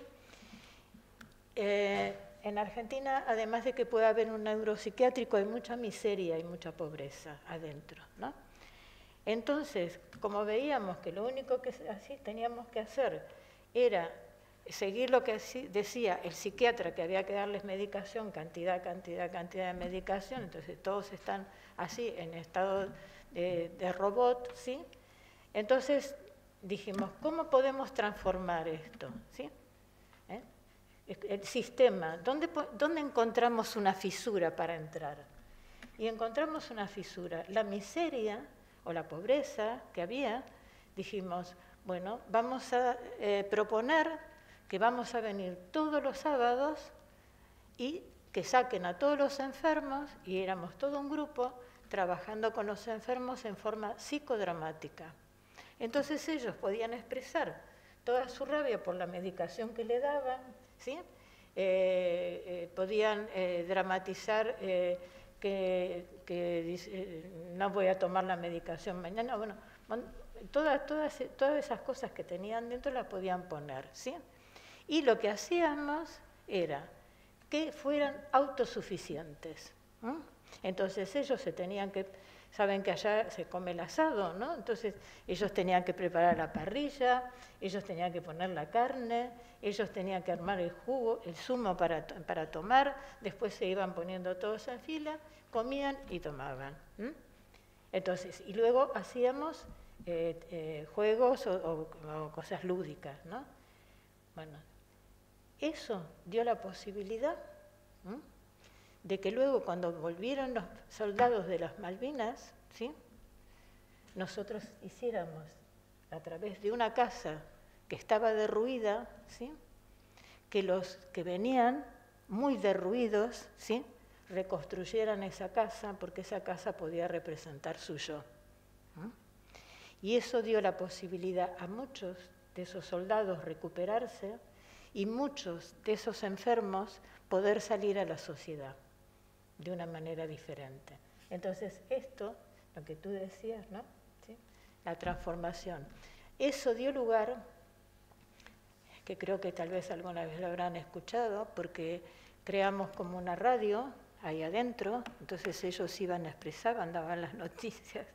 En Argentina, además de que pueda haber un neuropsiquiátrico, hay mucha miseria y mucha pobreza adentro, ¿no? Entonces, como veíamos que lo único que así teníamos que hacer era seguir lo que decía el psiquiatra, que había que darles medicación, cantidad de medicación, entonces todos están así en estado de robot, ¿sí? Entonces dijimos, ¿cómo podemos transformar esto? ¿Sí? El sistema, ¿dónde encontramos una fisura para entrar? Y encontramos una fisura, la miseria o la pobreza que había. Dijimos, bueno, vamos a proponer que vamos a venir todos los sábados y que saquen a todos los enfermos, y éramos todo un grupo trabajando con los enfermos en forma psicodramática. Entonces ellos podían expresar toda su rabia por la medicación que le daban, ¿sí? Podían dramatizar que no voy a tomar la medicación mañana. Bueno, todas esas cosas que tenían dentro las podían poner, ¿sí? Y lo que hacíamos era que fueran autosuficientes. Entonces ellos se tenían que, saben que allá se come el asado, ¿no? Entonces ellos tenían que preparar la parrilla, ellos tenían que poner la carne, ellos tenían que armar el jugo, el zumo para tomar, después se iban poniendo todos en fila, comían y tomaban. Entonces, y luego hacíamos juegos o cosas lúdicas, ¿no? Bueno, eso dio la posibilidad de que luego cuando volvieron los soldados de las Malvinas, ¿sí? Nosotros hiciéramos a través de una casa que estaba derruida, ¿sí? Que los que venían muy derruidos, ¿sí? Reconstruyeran esa casa, porque esa casa podía representar su yo. Y eso dio la posibilidad a muchos de esos soldados recuperarse y muchos de esos enfermos poder salir a la sociedad de una manera diferente. Entonces esto, lo que tú decías, ¿no? ¿Sí? La transformación. Eso dio lugar, que creo que tal vez alguna vez lo habrán escuchado, porque creamos como una radio ahí adentro, entonces ellos iban a expresar, daban las noticias,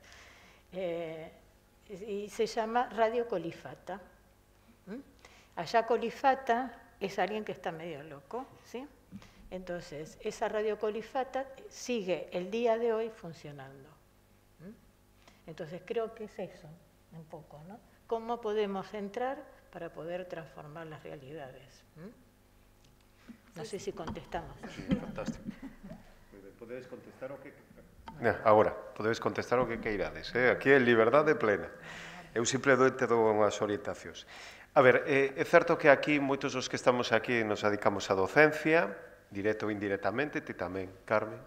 y se llama Radio Colifata. Allá Colifata es alguien que está medio loco, ¿sí? Entonces, esa Radio Colifata sigue el día de hoy funcionando. Entonces, creo que es eso, un poco, ¿no? ¿Cómo podemos entrar para poder transformar las realidades? No sé si contestamos. Sí, fantástico. Podedes contestar o que... Agora, podedes contestar o que queirades. Aquí é liberdade plena. Eu sempre te dou unhas orientacións. A ver, é certo que aquí, moitos dos que estamos aquí nos dedicamos á docencia, directo ou indirectamente, ti tamén, Carmen.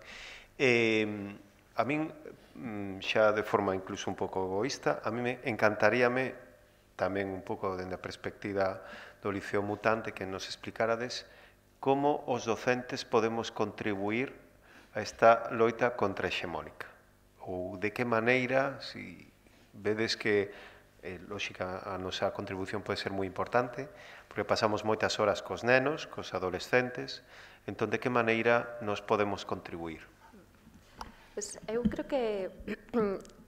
A min, xa de forma incluso un pouco egoísta, a mí me encantaríame, tamén un pouco dende a perspectiva do Liceo Mutante, que nos explicarades como os docentes podemos contribuir a esta loita contrahexemónica. Ou de que maneira, si vedes que, lógica, a nosa contribución pode ser moi importante, porque pasamos moitas horas cos nenos, cos adolescentes, entón de que maneira nos podemos contribuir? Pues eu creo que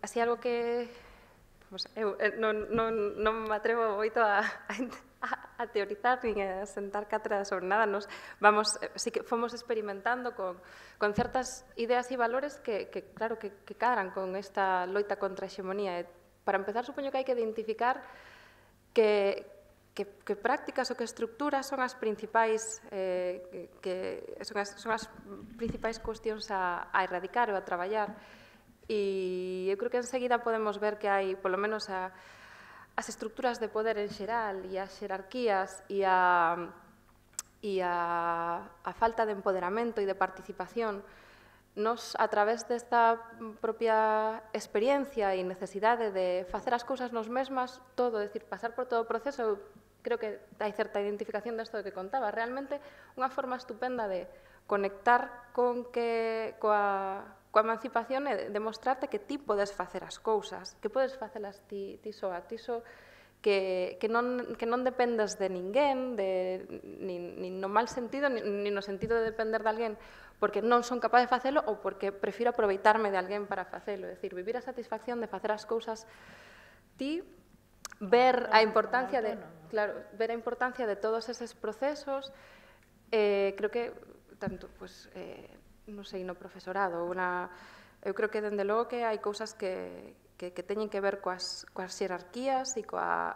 así algo que eu non me atrevo moito a teorizar nin a sentar cátedra sobre nada. Nos vamos, sí que fomos experimentando con certas ideas e valores que claro, que cadran con esta loita contra a hexemonía. Para empezar, supoño que hai que identificar que prácticas ou que estructuras son as principais son as principais cuestións a erradicar ou a traballar. E eu creo que enseguida podemos ver que hai, polo menos, as estructuras de poder en xeral e as xerarquías e a falta de empoderamento e de participación. Nos, a través desta propia experiencia e necesidade de facer as cousas nos mesmas, todo, é dicir, pasar por todo o proceso, creo que hai certa identificación desto que contaba. Realmente, unha forma estupenda de conectar coa emancipación é demostrarte que ti podes facer as cousas, que podes facelas ti soa, que non dependes de ninguén, nin no mal sentido, nin no sentido de depender de alguén porque non son capaz de facelo ou porque prefiro aproveitarme de alguén para facelo. É dicir, vivir a satisfacción de facer as cousas ti, ver a importancia de, claro, ver a importancia de todos eses procesos. Creo que tanto, pues, non sei, no profesorado, eu creo que, dende logo, que hai cousas que teñen que ver coas xerarquías e coa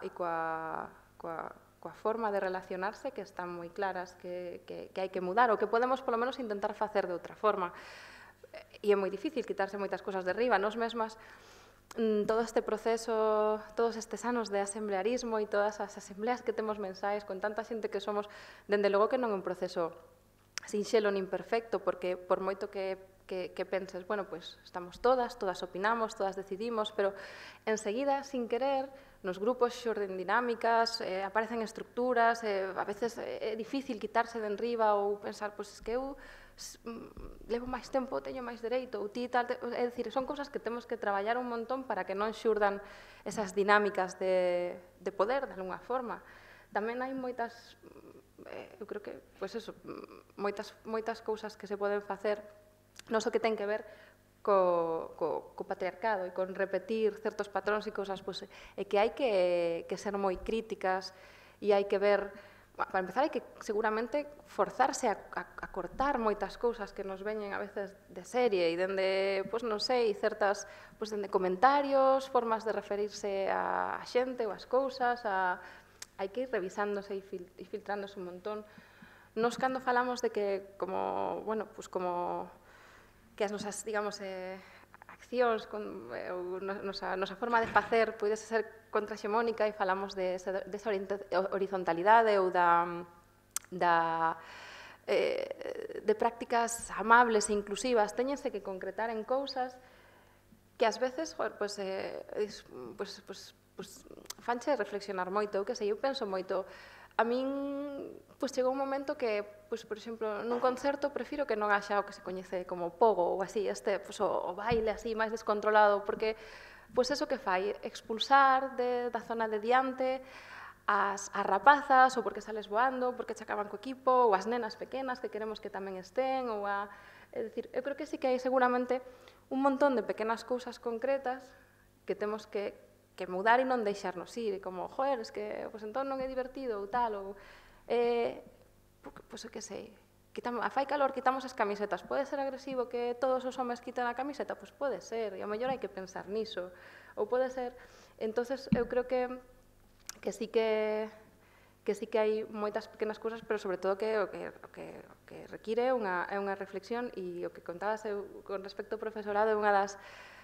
forma de relacionarse que están moi claras, que hai que mudar, ou que podemos, polo menos, intentar facer de outra forma. E é moi difícil quitarse moitas cousas de riba. Nos mesmas, todo este proceso, todos estes anos de asemblearismo e todas as asembleas que temos mensais, con tanta xente que somos, dende logo que non é un proceso sinxelo nin perfecto, porque por moito que penses, bueno, pues estamos todas opinamos, todas decidimos, pero enseguida, sin querer, nos grupos xorden dinámicas, aparecen estructuras, a veces é difícil quitarse de enriba ou pensar, pues es que eu levo máis tempo, teño máis dereito, ou ti tal, é dicir, son cousas que temos que traballar un montón para que non xurdan esas dinámicas de poder, de alguna forma. Tamén hai moitas, eu creo que, pois eso, moitas cousas que se poden facer, non só que ten que ver co patriarcado e con repetir certos patróns e cousas, pois, é que hai que ser moi críticas e hai que ver, para empezar, hai que seguramente forzarse a cortar moitas cousas que nos veñen a veces de serie e dende, pois non sei, certas, pois dende comentarios, formas de referirse a xente ou as cousas, hai que ir revisándose e filtrándose un montón. Nos, cando falamos de que, como, bueno, pues como que as nosas, digamos, accións, nosa forma de facer poidese ser contrahexemónica e falamos desa horizontalidade ou de prácticas amables e inclusivas, teñense que concretar en cousas que ás veces, pues fanche reflexionar moito. Eu que sei, eu penso moito. A min, pois, chegou un momento que, pois, por exemplo, nun concerto prefiro que non haxa o que se coñece como pogo ou así, pois, o baile así máis descontrolado, porque, pois, eso que fai, expulsar da zona de diante as rapazas, ou porque sales voando, porque che acaban co equipo, ou as nenas pequenas que queremos que tamén estén, ou é dicir, eu creo que sí que hai seguramente un montón de pequenas cousas concretas que temos que mudar e non deixarnos ir, como, joder, es que pues, entón non é divertido ou tal, ou, pois, que sei, fai calor, quitamos as camisetas, pode ser agresivo que todos os homes quiten a camiseta? Pois pode ser, e ao mellor hai que pensar niso, ou pode ser, entonces eu creo que sí que hai moitas pequenas cousas, pero sobre todo que o que require é unha reflexión, e o que contabas eu con respecto ao profesorado é unha das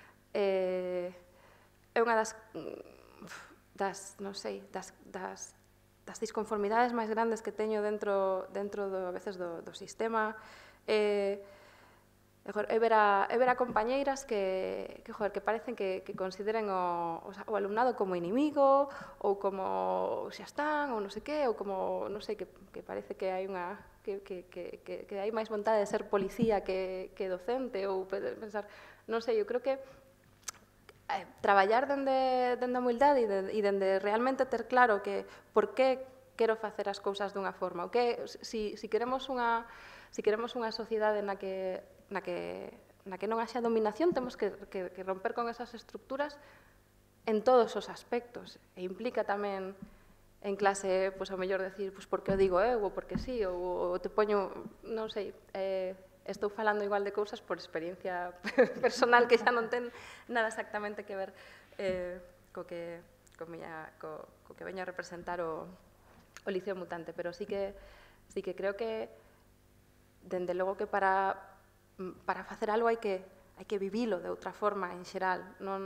non sei, das disconformidades máis grandes que teño dentro a veces do sistema. É ver a compañeiras que parecen que consideren o alumnado como inimigo, ou como xa están, ou non sei que, ou como, non sei, que parece que hai unha que hai máis vontade de ser policía que docente, ou pensar, non sei, eu creo que traballar dende a humildade e dende realmente ter claro que por que quero facer as cousas dunha forma, o que si queremos unha sociedade na que non haxa dominación, temos que romper con esas estructuras en todos os aspectos. E implica tamén en clase, pois, ao mellor decir, pois, por que o digo eu, ou porque sí, ou te poño, non sei, estou falando igual de cousas por experiencia personal que xa non ten nada exactamente que ver co que veña a representar o Liceo Mutante, pero sí que creo que, dende logo que para facer algo hai que vivilo de outra forma, en xeral.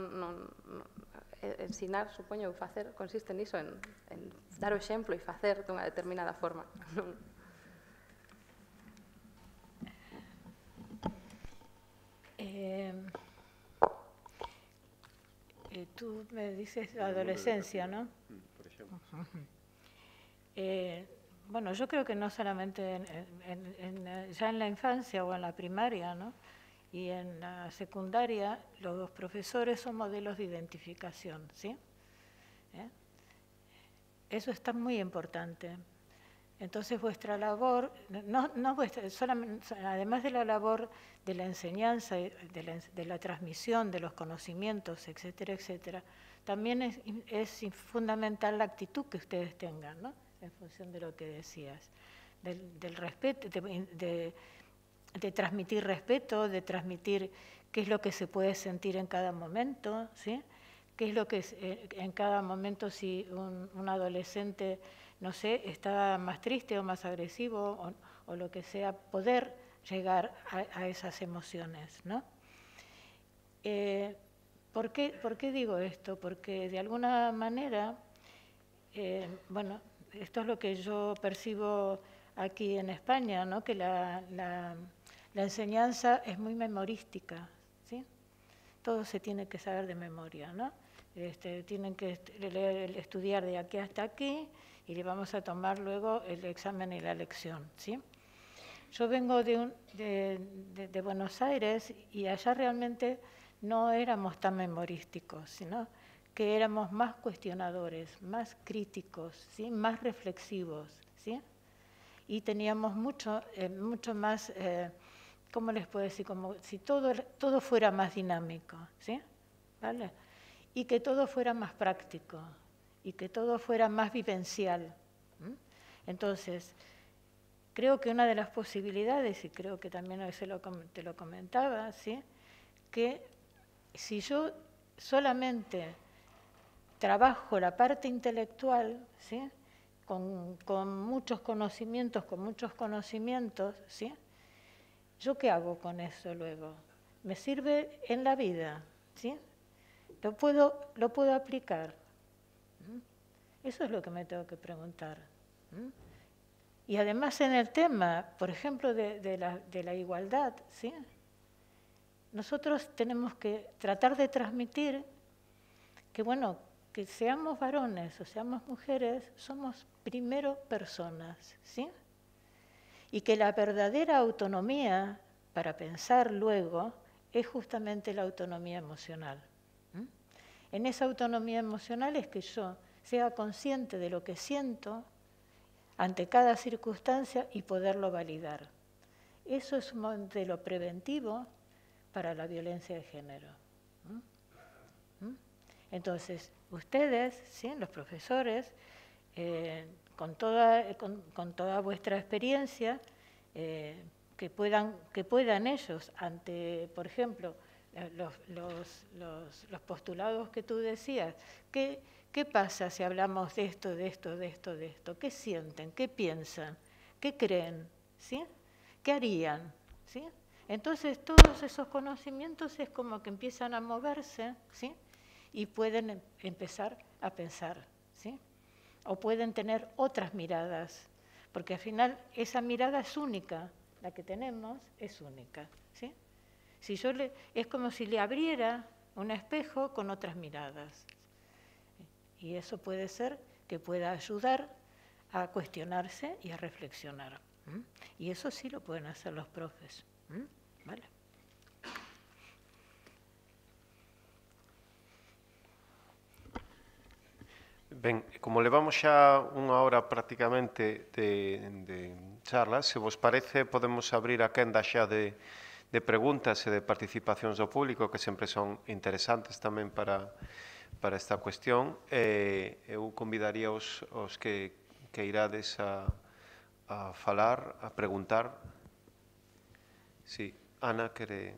Ensinar, supoño, facer, consiste niso, en dar o exemplo e facer dunha determinada forma. Tú me dices adolescencia, ¿no? Por ejemplo. Bueno, yo creo que no solamente ya en la infancia o en la primaria, ¿no? Y en la secundaria, los profesores son modelos de identificación, ¿sí? Eso está muy importante. Entonces, vuestra labor, solamente, además de la labor de la enseñanza, de la transmisión de los conocimientos, etcétera, etcétera, también es fundamental la actitud que ustedes tengan, ¿no? En función de lo que decías, del respeto, de transmitir respeto, de transmitir qué es lo que se puede sentir en cada momento, ¿sí? Qué es lo que en cada momento, si un adolescente, no sé, está más triste o más agresivo o lo que sea, poder llegar a esas emociones, ¿no? ¿Por qué digo esto? Porque de alguna manera, bueno, esto es lo que yo percibo aquí en España, ¿no? Que la enseñanza es muy memorística, ¿sí? Todo se tiene que saber de memoria, ¿no? Tienen que estudiar de aquí hasta aquí y le vamos a tomar luego el examen y la lección, ¿sí? Yo vengo de Buenos Aires y allá realmente no éramos tan memorísticos, sino que éramos más cuestionadores, más críticos, ¿sí? Más reflexivos, ¿sí? Y teníamos mucho más, ¿cómo les puedo decir? Como si todo fuera más dinámico, ¿sí? ¿Vale? Y que todo fuera más práctico, y que todo fuera más vivencial. Entonces, creo que una de las posibilidades, y creo que también te lo comentaba, ¿sí? Que si yo solamente trabajo la parte intelectual, ¿sí? Con muchos conocimientos, ¿sí? ¿Yo qué hago con eso luego? Me sirve en la vida, ¿sí? Lo puedo aplicar. Eso es lo que me tengo que preguntar. Y además en el tema, por ejemplo, de la igualdad, ¿sí? Nosotros tenemos que tratar de transmitir que, bueno, que seamos varones o seamos mujeres, somos primero personas, ¿sí? Y que la verdadera autonomía para pensar luego es justamente la autonomía emocional. En esa autonomía emocional es que yo sea consciente de lo que siento ante cada circunstancia y poderlo validar. Eso es un modelo preventivo para la violencia de género. Entonces, ustedes, ¿sí? Los profesores, con toda vuestra experiencia, que puedan ellos, ante, por ejemplo, los postulados que tú decías, ¿qué pasa si hablamos de esto, de esto, de esto, de esto? ¿Qué sienten? ¿Qué piensan? ¿Qué creen? ¿Sí? ¿Qué harían? ¿Sí? Entonces, todos esos conocimientos es como que empiezan a moverse, ¿sí? Y pueden empezar a pensar, ¿sí? O pueden tener otras miradas, porque al final esa mirada es única, la que tenemos es única, ¿sí? Es como si le abriera un espejo con otras miradas. Y eso puede ser que pueda ayudar a cuestionarse y a reflexionar. Y eso sí lo pueden hacer los profes. ¿Vale? Ben, como levamos xa unha hora prácticamente de charla, se vos parece, podemos abrir a quenda xa de preguntas e de participacións do público, que sempre son interesantes tamén para esta cuestión. Eu convidaría os que irades a falar, a preguntar. Sí, Ana, quere...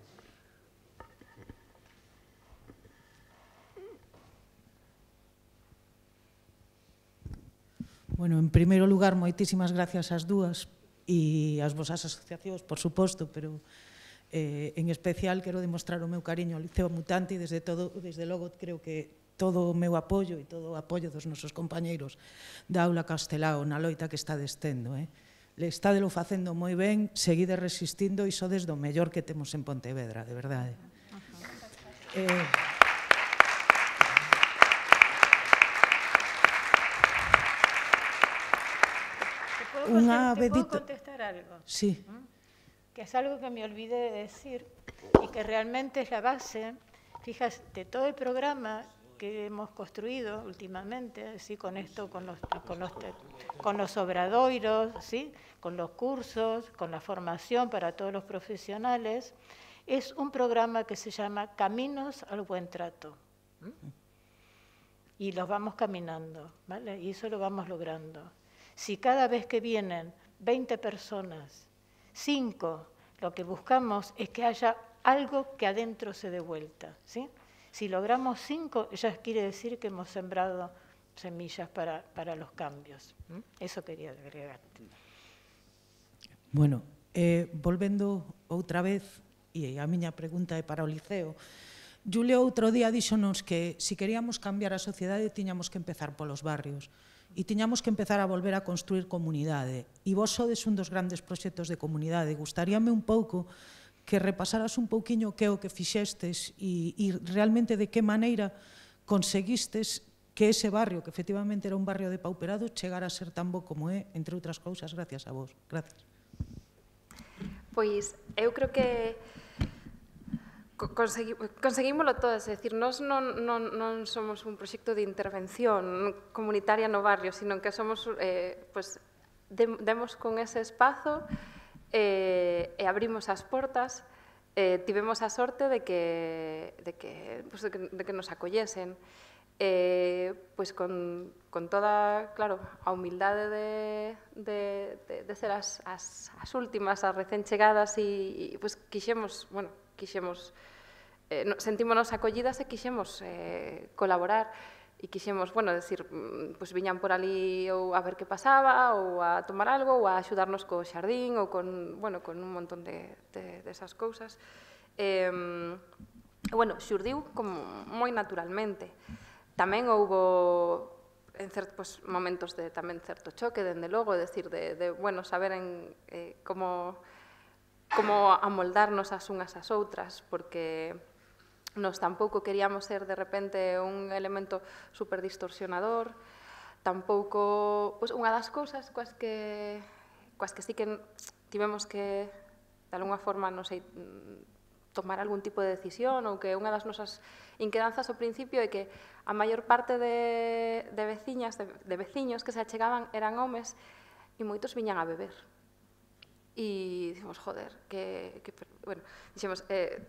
Bueno, en primeiro lugar, moitísimas gracias ás dúas e ás vosas asociacións, por suposto, pero en especial quero demostrar o meu cariño ao Liceo Mutante e desde logo creo que todo o meu apoio e todo o apoio dos nosos compañeiros da Aula Castelao na loita que está destendo. Estádelo facendo moi ben, seguide resistindo e sodes do mellor que temos en Pontevedra, de verdade. ¿Te puedo contestar algo? Sí. Que es algo que me olvidé de decir y que realmente es la base, fíjate, todo el programa que hemos construido últimamente, ¿sí? Con esto, con los obradoiros, ¿sí? Con los cursos, con la formación para todos los profesionales, es un programa que se llama Caminos al Buen Trato. Y los vamos caminando, ¿vale? Y eso lo vamos logrando. Si cada vez que vienen 20 personas, 5, lo que buscamos es que haya algo que adentro se dé vuelta, ¿sí? Si logramos 5, ya quiere decir que hemos sembrado semillas para los cambios. Eso quería agregar. Bueno, volvendo outra vez, e a miña pregunta é para o Liceo, Julio outro día díxonos que se queríamos cambiar a sociedade tiñamos que empezar polos barrios e tiñamos que empezar a volver a construir comunidade. E vos sodes un dos grandes proxectos de comunidade. Gustaríame un pouco que repasaras un pouquiño que é o que fixestes e realmente de que maneira conseguistes que ese barrio, que efectivamente era un barrio depauperado, chegara a ser tan bo como é, entre outras cousas, gracias a vos. Gracias. Pois, eu creo que conseguímoslo todo, é dicir, nós non somos un proxecto de intervención comunitaria no barrio, sino que somos, demos con ese espazo e abrimos as portas, tivemos a sorte de que nos acollesen, pois con toda, claro, a humildade de ser as últimas, as recén chegadas e pois quixemos, sentímonos acollidas e quixemos colaborar e quixemos, decir, pois viñan por ali ou a ver que pasaba ou a tomar algo ou a axudarnos co xardín ou con un montón desas cousas. Xurdiu como moi naturalmente. Tamén houbo en certos momentos de tamén certo choque, dende logo, decir, de saber como amoldarnos as unhas ás outras, porque nos tampouco queríamos ser de repente un elemento super distorsionador, tampouco, unha das cousas coas que sí que tivemos que, de alguna forma, non sei, tomar algún tipo de decisión, ou que unha das nosas inquedanzas ao principio é que a maior parte de veciños que se achegaban eran homes e moitos viñan a beber. E dicimos, joder, dixemos,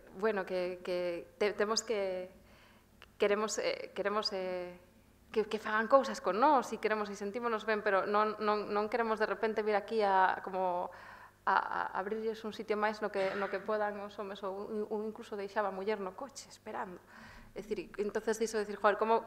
queremos que fagan cousas con nós e queremos e sentímonos ben, pero non queremos de repente vir aquí a abrirles un sitio máis no que podan os homes ou incluso deixaba a muller no coche esperando. É dicir, entonces diso de dicir, joder, como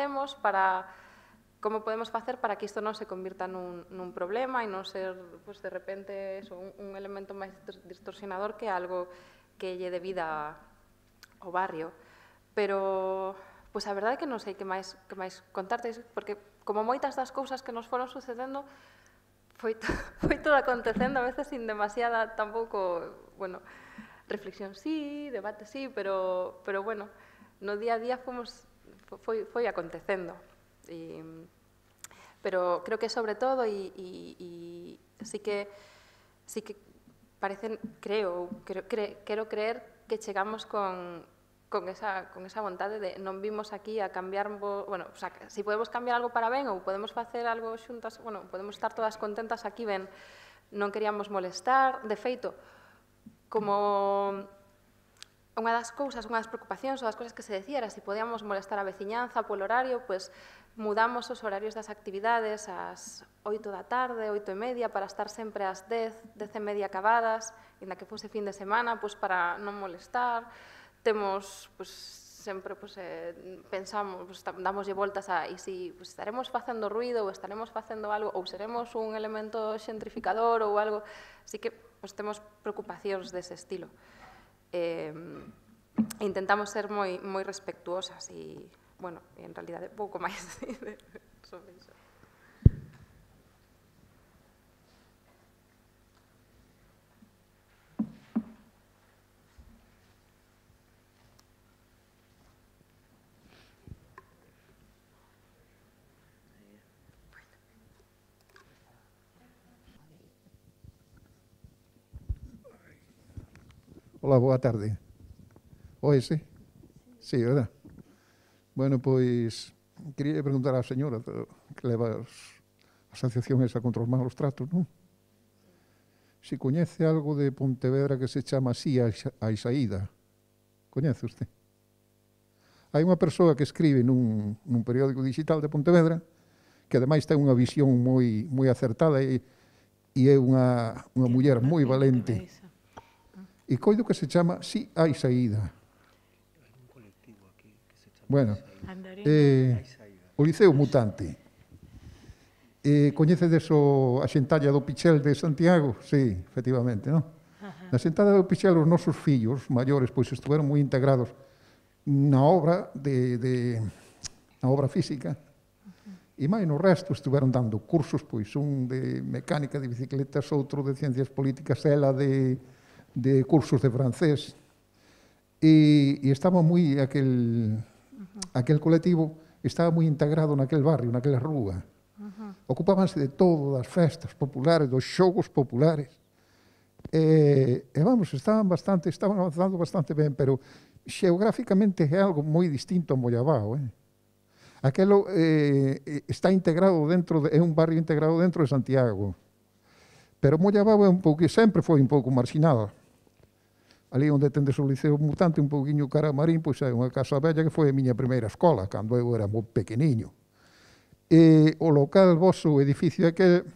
podemos facer para que isto non se convirta nun problema e non ser, de repente, un elemento máis distorsionador que algo que lle dé vida ao barrio. Pero, a verdade é que non sei que máis contarte, porque como moitas das cousas que nos foron sucedendo, foi todo acontecendo, a veces sin demasiada tampouco, reflexión sí, debate sí, pero no día a día foi acontecendo. Pero creo que sobre todo y sí que parecen, quero creer que chegamos con esa vontade de non vimos aquí a cambiar, si podemos cambiar algo para ben ou podemos facer algo xuntas, podemos estar todas contentas aquí ben, non queríamos molestar, de feito, como unha das cousas, unha das preocupacións ou das cousas que se decía era se podíamos molestar a veciñanza polo horario, pois mudamos os horarios das actividades ás 8 da tarde, 8:30, para estar sempre ás 10, 10:30 acabadas, inda que fose fin de semana, pois para non molestar. Temos, pois, sempre pensamos, damoslle voltas a e si estaremos facendo ruido ou estaremos facendo algo ou seremos un elemento xentrificador ou algo, así que temos preocupacións dese estilo. Intentamos ser moi respectuosas e, bueno, en realidade pouco máis sobre iso. Hola, boa tarde. Oese? Sí, verdad? Bueno, pois, quería preguntar á señora que leva as asociacións esa contra os malos tratos, non? Se coñece algo de Pontevedra que se chama así a Isaída. Coñece usted? Hai unha persoa que escribe nun periódico digital de Pontevedra que ademais ten unha visión moi acertada e é unha muller moi valente. E coido que se chama Si hai saída. Bueno, o Liceo Mutante. Coñecedes a xentalla do Pichel de Santiago? Sí, efectivamente, non? Na xentalla do Pichel os nosos fillos maiores pois estuveron moi integrados na obra na obra física e máis no resto estuveron dando cursos, pois un de mecánica de bicicletas, outro de ciencias políticas, ela de cursos de francés, e estaba moi aquel colectivo estaba moi integrado naquel barrio, naquela rúa. Ocupábanse de todo, das festas populares, dos xogos populares, e vamos, estaban avanzando bastante ben, pero xeográficamente é algo moi distinto a Mollabao. Aquelo está integrado é un barrio integrado dentro de Santiago, pero Mollabao é sempre foi un pouco marxinado. Ali onde tendes o Liceo Mutante, un pouquiño cara a Marín, pois é unha casa bella que foi a miña primeira escola, cando eu era moi pequeniño. E o local vosso, o edificio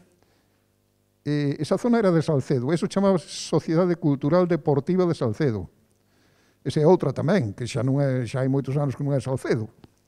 esa zona era de Salcedo, eso chamaba Sociedade Cultural Deportiva de Salcedo. Esa é outra tamén, que xa hai moitos anos que non é Salcedo.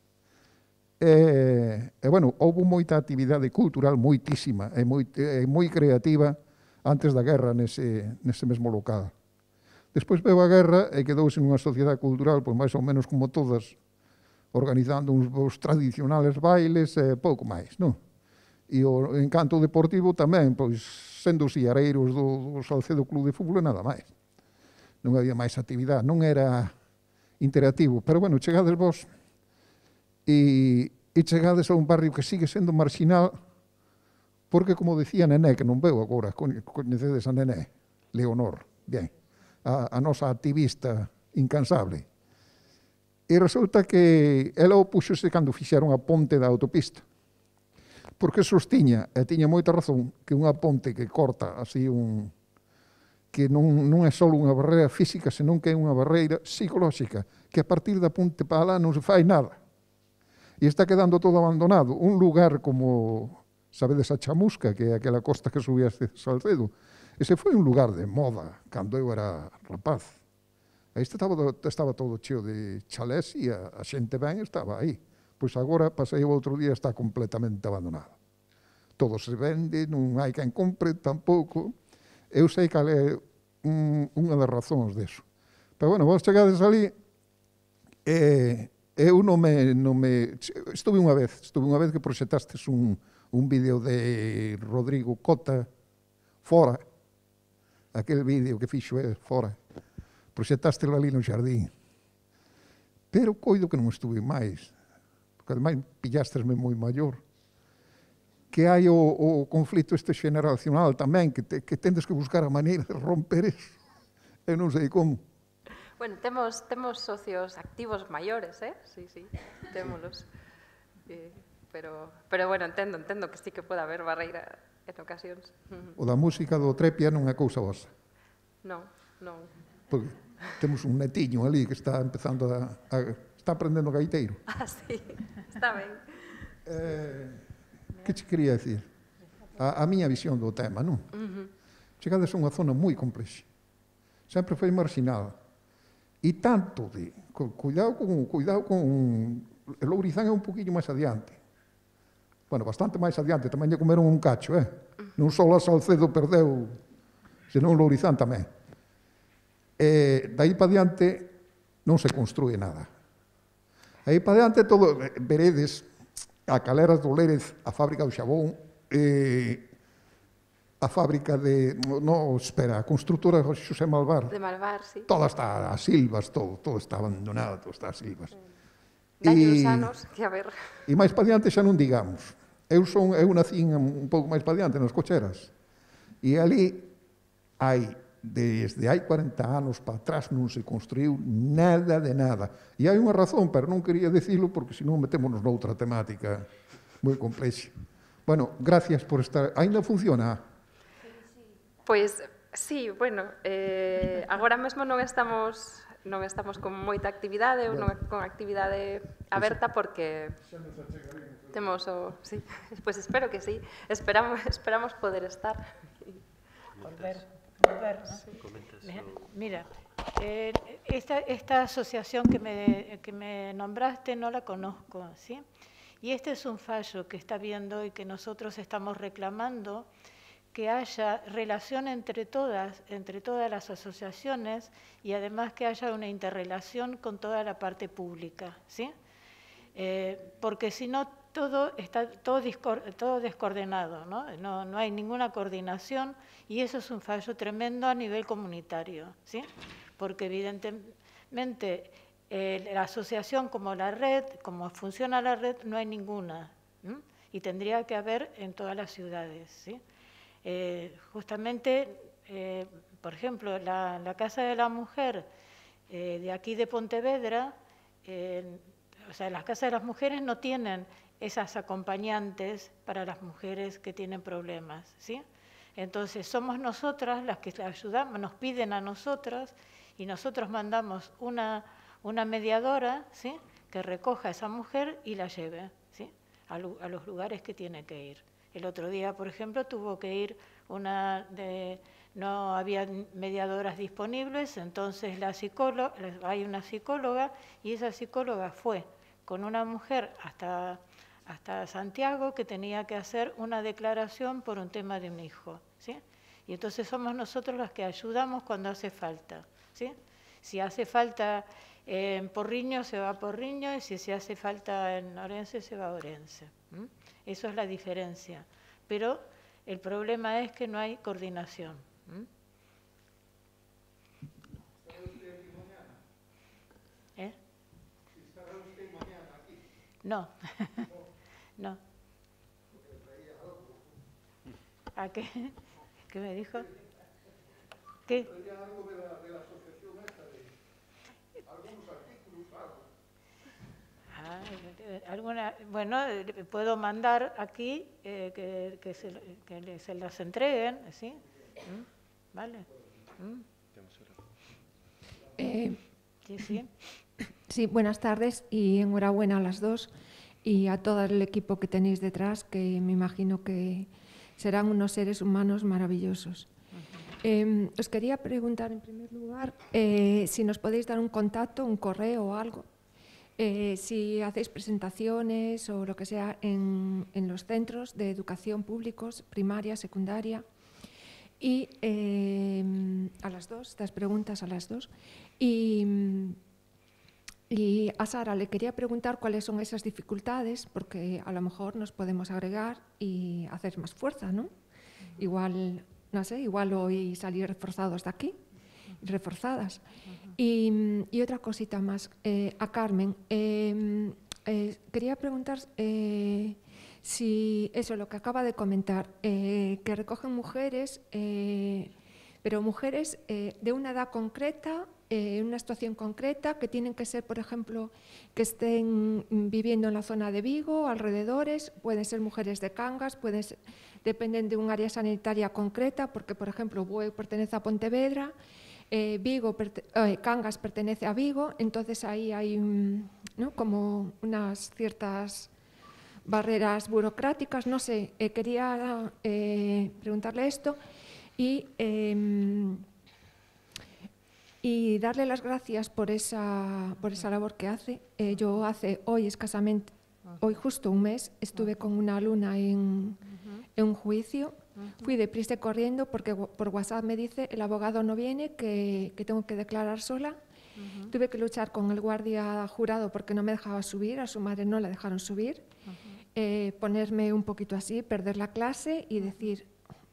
Bueno, houve moita actividade cultural, moitísima, e moi creativa antes da guerra nese mesmo local. Despois veu a guerra e quedouse nunha sociedade cultural, pois máis ou menos como todas, organizando uns tradicionales bailes e pouco máis, non? E o encanto deportivo tamén, pois sendo os iareiros do Salcedo Club de Fútbol e nada máis. Non había máis actividade, non era interactivo, pero bueno, chegades vos e chegades a un barrio que sigue sendo marxinal, porque, como decía Nené, que non veo agora, coñecedes a Nené, Leonor, bien, a nosa activista incansable. E resulta que ela opúxose cando fixeron a ponte da autopista, porque sostiña, e tiña moita razón, que unha ponte que corta así que non é só unha barreira física, senón que é unha barreira psicolóxica, que a partir da ponte para lá non se fai nada. E está quedando todo abandonado. Un lugar como, sabedes, a Chamusca, que é aquela costa que subía a Salcedo, ese foi un lugar de moda cando eu era rapaz. Aí estaba todo cheo de chalés e a xente ben estaba aí. Pois agora, pasei o outro día, está completamente abandonado. Todo se vende, non hai quen compre tampouco. Eu sei cal é unha das razóns deso. Pero, bueno, vos chegades ali, eu non me... Estuve unha vez que proxectastes un vídeo de Rodrigo Cota, Fora, aquel vídeo que fixo Fora, proxectástelo ali no xardín. Pero coido que non estuve máis, porque ademais pillástesme moi maior, que hai o conflito este xeneracional tamén, que tendes que buscar a maneira de romper eso. Eu non sei como. Bueno, temos socios activos maiores, Sí, témolos. Pero bueno, entendo que sí que pode haber barreira en ocasións. O da música do Trepia non é cousa vosa. Non, non. Porque temos un netiño ali que está empezando está aprendendo gaiteiro. Ah, sí, está ben. Que che quería decir? A miña visión do tema, non? Chegades a unha zona moi complexa. Sempre foi marginal. E tanto de... Cuidado con... El Lourizán é un poquinho máis adiante. Bueno, bastante máis adiante. Tamén lle comeron un cacho, Non só a Salcedo perdeu, senón o Lourizán tamén. Daí para adiante non se construye nada. Aí para adiante todo, veredes, a Caleras do Lérez, a fábrica do xabón, a fábrica a construtora Xosé Malvar. De Malvar, sí. Todo está a silvas, todo está abandonado, todo está a silvas. Dalle uns anos, que a ver. E máis para diante xa non digamos. Eu nacín un pouco máis para diante, nas Cocheras. E ali desde hai 40 anos para atrás non se construiu nada de nada. E hai unha razón, pero non quería decirlo porque senón metémonos noutra temática moi complexa. Bueno, gracias por estar. Ainda funciona? Pois, sí, bueno, agora mesmo non estamos con moita actividade, ou non con actividade aberta porque temos o... Sí, pois espero que sí. Esperamos poder estar. Volver, ¿no? Mira, esta asociación que me nombraste no la conozco, ¿sí? Y este es un fallo que está viendo y que nosotros estamos reclamando, que haya relación entre todas las asociaciones y además que haya una interrelación con toda la parte pública, ¿sí? Porque si no todo está todo descoordinado, ¿no? No hay ninguna coordinación y eso es un fallo tremendo a nivel comunitario, ¿sí? Porque evidentemente la asociación como la red, como funciona la red, no hay ninguna, ¿sí? Y tendría que haber en todas las ciudades, ¿sí? Justamente, por ejemplo, la Casa de la Mujer de aquí de Pontevedra, o sea, las Casas de las Mujeres no tienen esas acompañantes para las mujeres que tienen problemas, ¿sí? Entonces, somos nosotras las que las ayudamos, nos piden a nosotras y nosotros mandamos una mediadora, ¿sí? Que recoja a esa mujer y la lleve, ¿sí? A los lugares que tiene que ir. El otro día, por ejemplo, tuvo que ir no había mediadoras disponibles, entonces hay una psicóloga y esa psicóloga fue con una mujer hasta Santiago que tenía que hacer una declaración por un tema de un hijo, ¿sí? Y entonces somos nosotros las que ayudamos cuando hace falta, ¿sí? Si hace falta en Porriño, se va a Porriño, y si se hace falta en Orense, se va a Orense. Eso es la diferencia. Pero el problema es que no hay coordinación. ¿Estará usted mañana aquí? No, no. ¿A qué? ¿Qué me dijo? ¿Qué? Algo de la asociación esta, de algunos artículos, algo. Bueno, puedo mandar aquí que se las entreguen, ¿sí? ¿Vale? Sí. Sí, buenas tardes y enhorabuena a las dos y a todo el equipo que tenéis detrás, que me imagino que serán unos seres humanos maravillosos. Os quería preguntar en primer lugar si nos podéis dar un contacto, un correo o algo, si hacéis presentaciones o lo que sea en los centros de educación públicos, primaria, secundaria. Y a las dos, estas preguntas a las dos. Y a Sara le quería preguntar cuáles son esas dificultades, porque a lo mejor nos podemos agregar y hacer más fuerza, ¿no? Igual, no sé, igual hoy salir reforzados de aquí, reforzadas. Y otra cosita más, a Carmen, quería preguntar si eso, lo que acaba de comentar, que recogen mujeres, pero mujeres de una edad concreta, en una situación concreta, que tienen que ser, por ejemplo, que estén viviendo en la zona de Vigo, alrededores, pueden ser mujeres de Cangas, dependen de un área sanitaria concreta, porque, por ejemplo, Bueu pertenece a Pontevedra, Cangas pertenece a Vigo, entonces ahí hay ¿no? como unas ciertas barreras burocráticas, no sé, quería preguntarle esto y darle las gracias por esa labor que hace. Yo hoy escasamente, hoy justo un mes, estuve con una alumna en un juicio. Fui deprisa corriendo porque por WhatsApp me dice el abogado no viene, que tengo que declarar sola. Tuve que luchar con el guardia jurado porque no me dejaba subir, a su madre no la dejaron subir. Ponerme un poquito así, perder la clase y decir,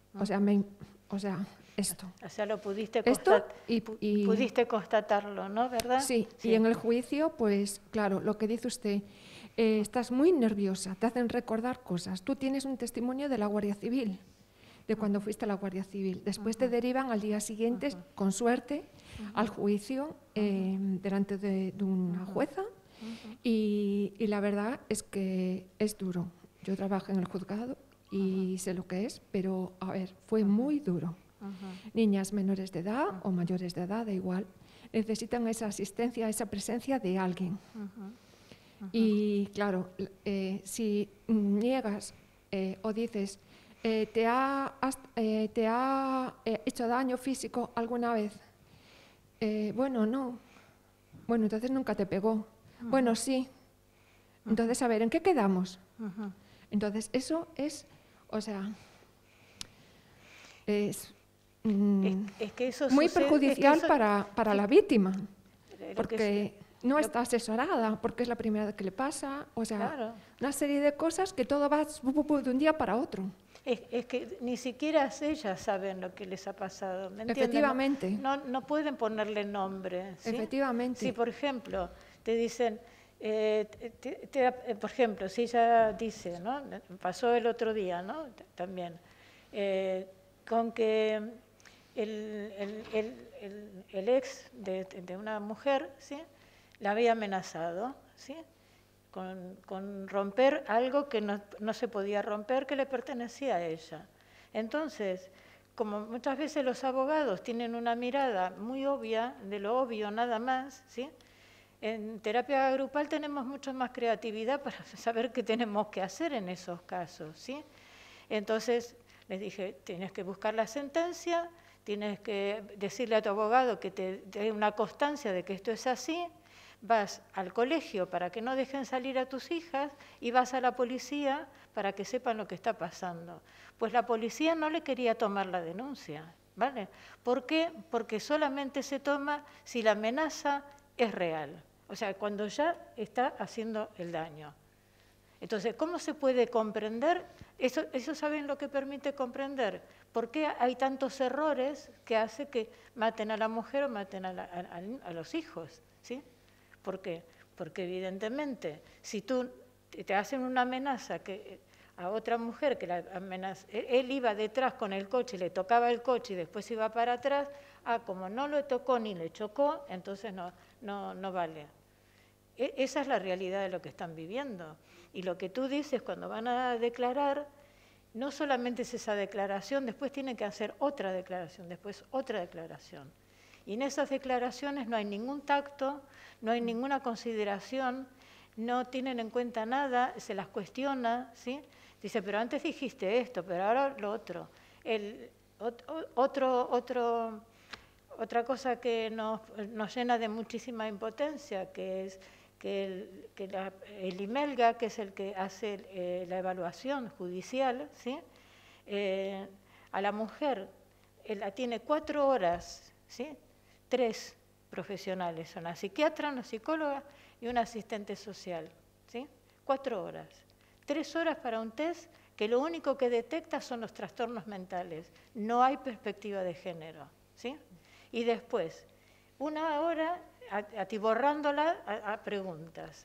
esto. O sea, lo pudiste pudiste constatarlo, ¿no? ¿Verdad? Sí, y en el juicio, pues claro, lo que dice usted, estás muy nerviosa, te hacen recordar cosas. Tú tienes un testimonio de la Guardia Civil, de cuando fuiste a la Guardia Civil. Después te derivan al día siguiente, con suerte, al juicio delante de una jueza. Y la verdad es que es duro. Yo trabajo en el juzgado y sé lo que es, pero a ver, fue muy duro. Niñas menores de edad o mayores de edad, da igual, necesitan esa asistencia, esa presencia de alguien. Y claro, si niegas o dices, ¿te ha hecho daño físico alguna vez? Bueno, no. Bueno, entonces nunca te pegó. Bueno, sí. Entonces, a ver, ¿en qué quedamos? Entonces, eso es, o sea, es que eso muy sucede, perjudicial es que eso, para la víctima, porque que no está asesorada, porque es la primera vez que le pasa, o sea, claro. Una serie de cosas que todo va de un día para otro. Es que ni siquiera ellas saben lo que les ha pasado, ¿me entiendes? Efectivamente. No pueden ponerle nombre, ¿sí? Efectivamente. Si, por ejemplo, te dicen, por ejemplo, si ella dice, ¿no? Pasó el otro día, ¿no? También, con que el ex de una mujer, ¿sí? La había amenazado, ¿sí? Con romper algo que no se podía romper, que le pertenecía a ella. Entonces, como muchas veces los abogados tienen una mirada muy obvia, de lo obvio nada más, ¿sí? En terapia grupal tenemos mucho más creatividad para saber qué tenemos que hacer en esos casos, ¿sí? Entonces, les dije, tienes que buscar la sentencia, tienes que decirle a tu abogado que te dé una constancia de que esto es así, vas al colegio para que no dejen salir a tus hijas y vas a la policía para que sepan lo que está pasando. Pues la policía no le quería tomar la denuncia, ¿vale? ¿Por qué? Porque solamente se toma si la amenaza es real, o sea, cuando ya está haciendo el daño. Entonces, ¿cómo se puede comprender? Eso ¿saben lo que permite comprender? ¿Por qué hay tantos errores que hace que maten a la mujer o maten a los hijos? ¿Sí? ¿Por qué? Porque evidentemente, si tú te hacen una amenaza a otra mujer, que la amenaza, él iba detrás con el coche, le tocaba el coche y después iba para atrás, como no lo tocó ni le chocó, entonces no vale. Esa es la realidad de lo que están viviendo. Y lo que tú dices cuando van a declarar, no solamente es esa declaración, después tienen que hacer otra declaración, después otra declaración. Y en esas declaraciones no hay ningún tacto, no hay ninguna consideración, no tienen en cuenta nada, se las cuestiona, ¿sí? Dice, pero antes dijiste esto, pero ahora lo otro. Otra cosa que nos llena de muchísima impotencia, que es que el IMELGA, que es el que hace la evaluación judicial, ¿sí? A la mujer la tiene 4 horas, ¿sí? 3 profesionales, son una psiquiatra, una psicóloga y una asistente social, ¿sí? 4 horas. 3 horas para un test que lo único que detecta son los trastornos mentales, no hay perspectiva de género, ¿sí? Y después, 1 hora atiborrándola a preguntas.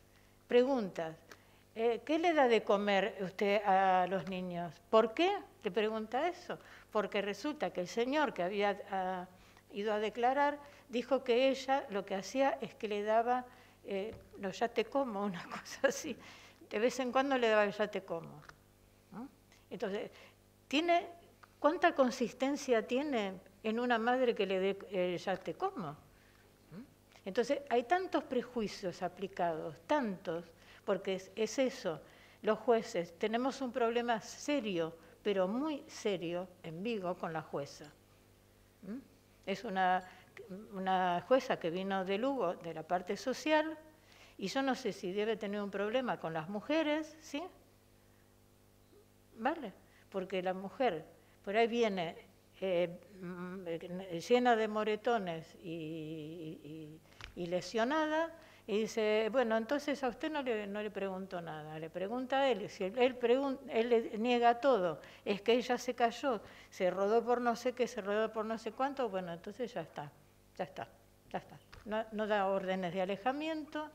¿Qué le da de comer usted a los niños? ¿Por qué? Le pregunta eso. Porque resulta que el señor que había ido a declarar dijo que ella lo que hacía es que le daba, ya te como, una cosa así. De vez en cuando le daba ya te como, ¿no? Entonces, ¿cuánta consistencia tiene en una madre que le dé ya te como. Entonces, hay tantos prejuicios aplicados, tantos, porque es eso. Los jueces, tenemos un problema serio, pero muy serio en Vigo con la jueza. Es una jueza que vino de Lugo, de la parte social, y yo no sé si debe tener un problema con las mujeres, ¿sí? ¿Vale? Porque la mujer por ahí viene llena de moretones y lesionada, y dice, bueno, entonces a usted no le pregunto nada, le pregunta a él. Si él le niega todo, es que ella se cayó, se rodó por no sé qué, se rodó por no sé cuánto, bueno, entonces ya está. No da órdenes de alejamiento,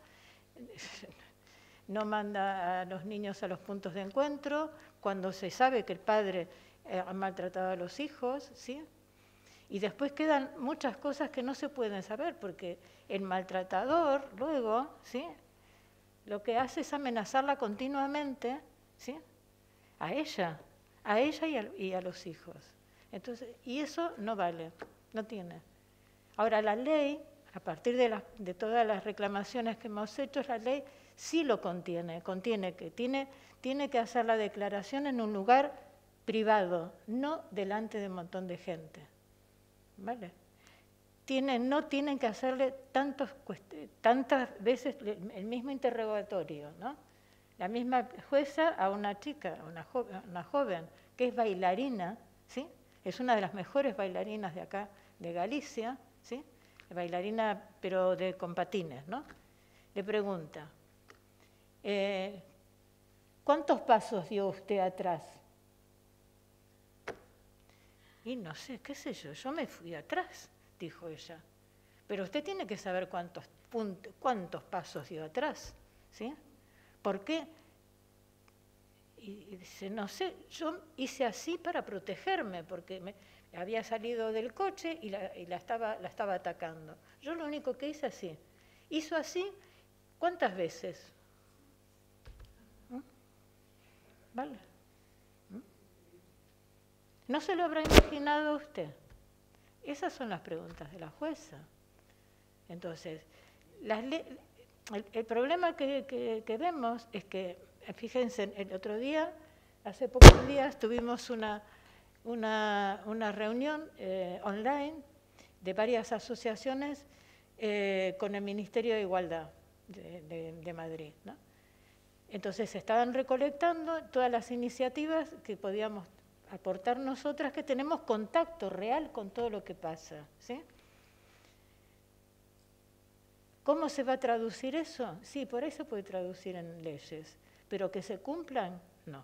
no manda a los niños a los puntos de encuentro, cuando se sabe que el padre ha maltratado a los hijos, ¿sí? Y después quedan muchas cosas que no se pueden saber, porque el maltratador luego, ¿sí?, lo que hace es amenazarla continuamente, ¿sí?, a ella y a los hijos. Entonces, y eso no vale, no tiene. Ahora, la ley, a partir de todas las reclamaciones que hemos hecho, la ley sí lo contiene que tiene que hacer la declaración en un lugar privado, no delante de un montón de gente. ¿Vale? No tienen que hacerle tantas veces el mismo interrogatorio, ¿no? La misma jueza a una chica, una joven, que es bailarina, ¿sí? Es una de las mejores bailarinas de acá, de Galicia, ¿sí? Bailarina, pero con patines, ¿no? Le pregunta, ¿cuántos pasos dio usted atrás? Y no sé, qué sé yo me fui atrás, dijo ella. Pero usted tiene que saber cuántos pasos dio atrás, ¿sí? ¿Por qué? Y dice, no sé, yo hice así para protegerme, porque había salido del coche y la estaba atacando. Yo lo único que hice así. Hizo así, ¿cuántas veces? ¿Vale? ¿No se lo habrá imaginado usted? Esas son las preguntas de la jueza. Entonces, el problema que vemos es que, fíjense, el otro día, hace pocos días, tuvimos una reunión online de varias asociaciones con el Ministerio de Igualdad de Madrid, ¿no? Entonces, se estaban recolectando todas las iniciativas que podíamos aportar nosotras, que tenemos contacto real con todo lo que pasa, ¿sí? ¿Cómo se va a traducir eso? Sí, por ahí se puede traducir en leyes, pero que se cumplan, no.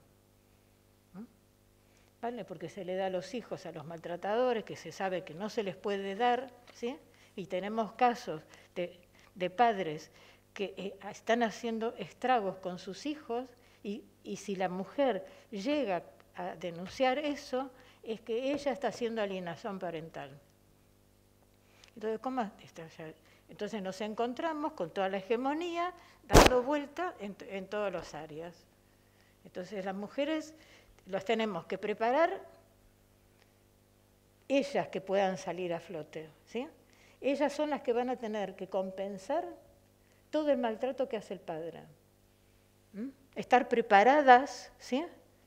¿Vale? Porque se le da a los hijos a los maltratadores, que se sabe que no se les puede dar, ¿sí? Y tenemos casos de padres que están haciendo estragos con sus hijos, y si la mujer llega a denunciar eso, es que ella está haciendo alienación parental. Entonces, entonces nos encontramos con toda la hegemonía dando vuelta en todas las áreas. Entonces las mujeres las tenemos que preparar, ellas que puedan salir a flote, ¿sí? Ellas son las que van a tener que compensar todo el maltrato que hace el padre. Estar preparadas, ¿sí?,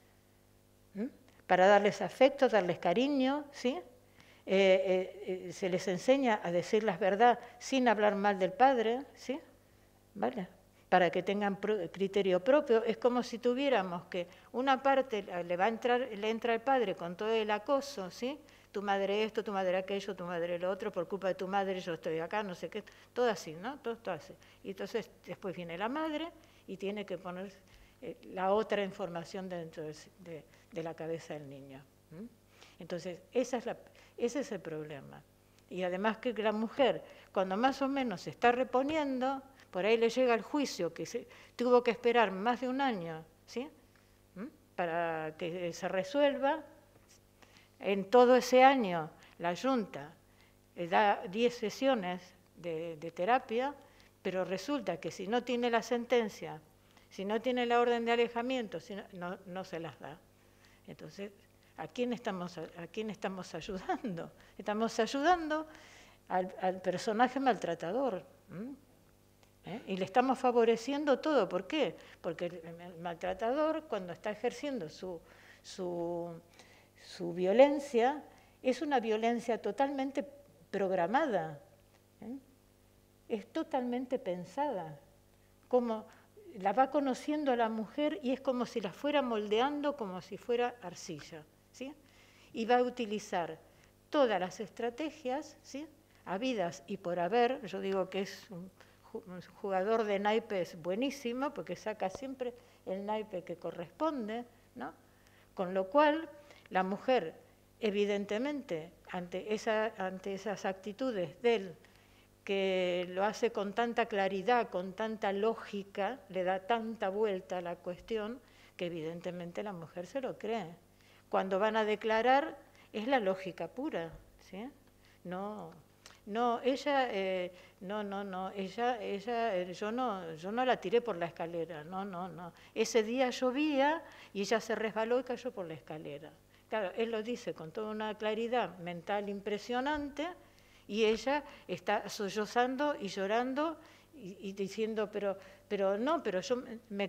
para darles afecto, darles cariño, ¿sí? Se les enseña a decir la verdad sin hablar mal del padre, ¿sí? ¿Vale? Para que tengan criterio propio. Es como si tuviéramos que una parte le entra el padre con todo el acoso, ¿sí? Tu madre esto, tu madre aquello, tu madre lo otro, por culpa de tu madre yo estoy acá, no sé qué, todo así, ¿no? Todo así. Y entonces después viene la madre y tiene que poner la otra información dentro de la cabeza del niño. Entonces, ese es el problema. Y además que la mujer, cuando más o menos se está reponiendo, por ahí le llega el juicio, que tuvo que esperar más de un año, ¿sí?, para que se resuelva. En todo ese año, la Junta da 10 sesiones de terapia, pero resulta que si no tiene la sentencia, si no tiene la orden de alejamiento, no se las da. Entonces, ¿a quién estamos ayudando? Estamos ayudando al personaje maltratador. Y le estamos favoreciendo todo. ¿Por qué? Porque el maltratador, cuando está ejerciendo su violencia, es una violencia totalmente programada, es totalmente pensada, como la va conociendo a la mujer y es como si la fuera moldeando como si fuera arcilla, ¿sí? Y va a utilizar todas las estrategias, ¿sí?, habidas y por haber. Yo digo que es un jugador de naipes buenísimo porque saca siempre el naipe que corresponde, ¿no? Con lo cual, la mujer, evidentemente, ante esas actitudes de él, que lo hace con tanta claridad, con tanta lógica, le da tanta vuelta a la cuestión, que evidentemente la mujer se lo cree. Cuando van a declarar, es la lógica pura, ¿sí? Yo no la tiré por la escalera, no. Ese día llovía y ella se resbaló y cayó por la escalera. Claro, él lo dice con toda una claridad mental impresionante y ella está sollozando y llorando y diciendo, pero yo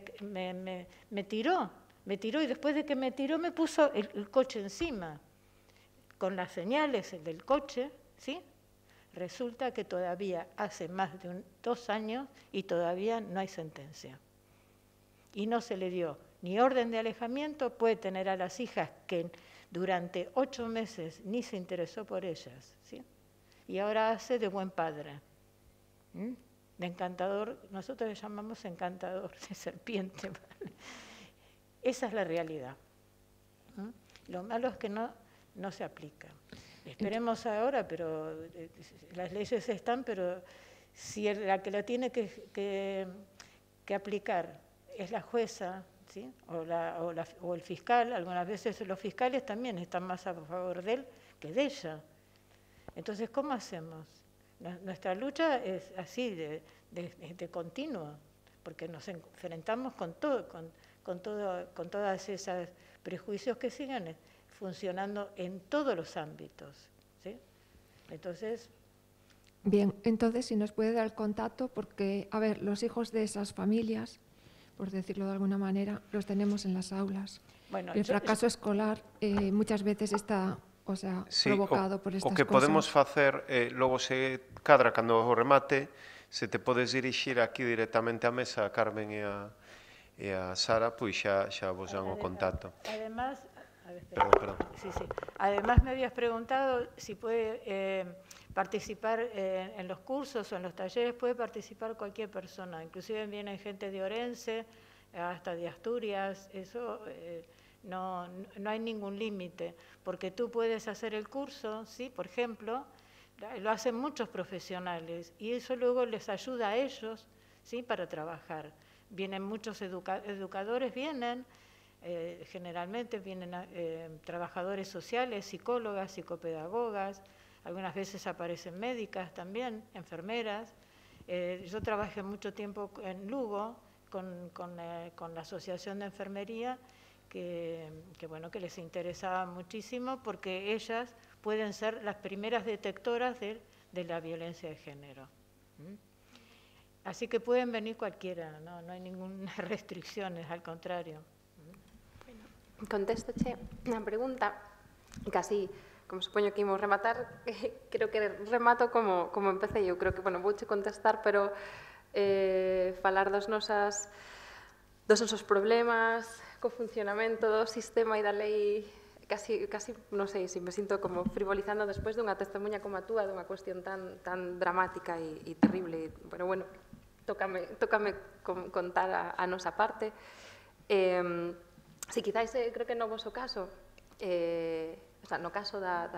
me tiró y después de que me tiró me puso el coche encima, con las señales del coche, ¿sí? Resulta que todavía hace más de 2 años y todavía no hay sentencia. Y no se le dio ni orden de alejamiento, puede tener a las hijas que durante 8 meses ni se interesó por ellas, ¿sí? Y ahora hace de buen padre, de encantador, nosotros le llamamos encantador, de serpiente. ¿Vale? Esa es la realidad. Lo malo es que no se aplica. Esperemos ahora, pero las leyes están, pero si la que la tiene que aplicar es la jueza, ¿sí?, o el fiscal, algunas veces los fiscales también están más a favor de él que de ella. Entonces, ¿cómo hacemos? Nuestra lucha es así, de continuo, porque nos enfrentamos con todas esas prejuicios que siguen funcionando en todos los ámbitos, ¿sí? Entonces... Bien, entonces si nos puede dar el contacto, porque, a ver, los hijos de esas familias, por decirlo de alguna manera, los tenemos en las aulas. Bueno, el fracaso escolar muchas veces está, provocado por estas cosas. O que podemos facer, logo se cadra cando o remate, se te podes dirixir aquí directamente á mesa, a Carmen e a Sara, pois xa vos dan o contacto. Además, Perdón. Sí. Además me habías preguntado si puede participar en los cursos o en los talleres. Puede participar cualquier persona, inclusive vienen gente de Orense, hasta de Asturias. Eso no hay ningún límite, porque tú puedes hacer el curso, ¿sí? Por ejemplo, lo hacen muchos profesionales y eso luego les ayuda a ellos, ¿sí?, para trabajar. Vienen muchos educadores, generalmente vienen trabajadores sociales, psicólogas, psicopedagogas, algunas veces aparecen médicas también, enfermeras. Yo trabajé mucho tiempo en Lugo con la Asociación de Enfermería, que les interesaba muchísimo porque ellas pueden ser las primeras detectoras de la violencia de género. Así que pueden venir cualquiera, no hay ninguna restricciones, al contrario. Contéstoche unha pregunta, casi, como supoño que imos rematar, creo que remato como empecé. Eu creo que, vouche contestar, pero falar dos nosos problemas, co funcionamento do sistema e da lei, casi, non sei, se me sinto como frivolizando despois dunha testemunha como a túa, dunha cuestión tan dramática e terrible, pero bueno, tócame contar a nosa parte. Si quizáis, creo que no voso caso, no caso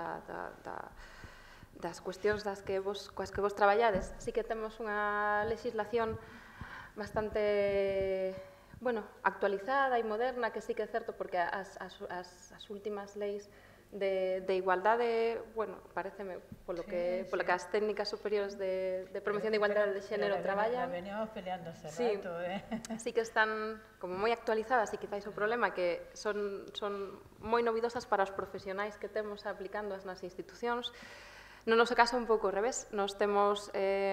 das cuestións coas que vos traballades, sí que temos unha legislación bastante, actualizada e moderna, que sí que é certo, porque as últimas leis de igualdade, bueno, pareceme, polo que as técnicas superiores de promoción de igualdade de xénero traballan. La veníamos peleando hace rato, Sí que están como moi actualizadas e quizáis o problema que son moi novidosas para os profesionais que temos aplicándoas nas institucións. No noso caso, un pouco ao revés. Nos temos...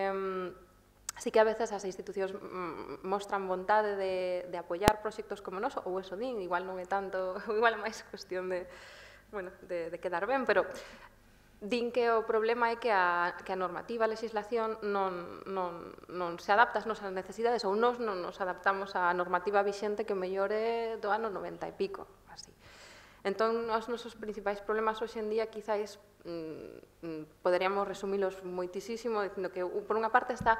Sí que a veces as institucións mostran vontade de apoiar proxectos como noso, ou eso din, igual non é tanto, igual é máis cuestión de quedar ben, pero din que o problema é que a normativa, a legislación non se adapta ás nosas necesidades ou non nos adaptamos á normativa vixente que mellor é do ano 90 e pico, así. Entón, os nosos principais problemas hoxe en día quizáis poderíamos resumilos moitísimo dicindo que por unha parte está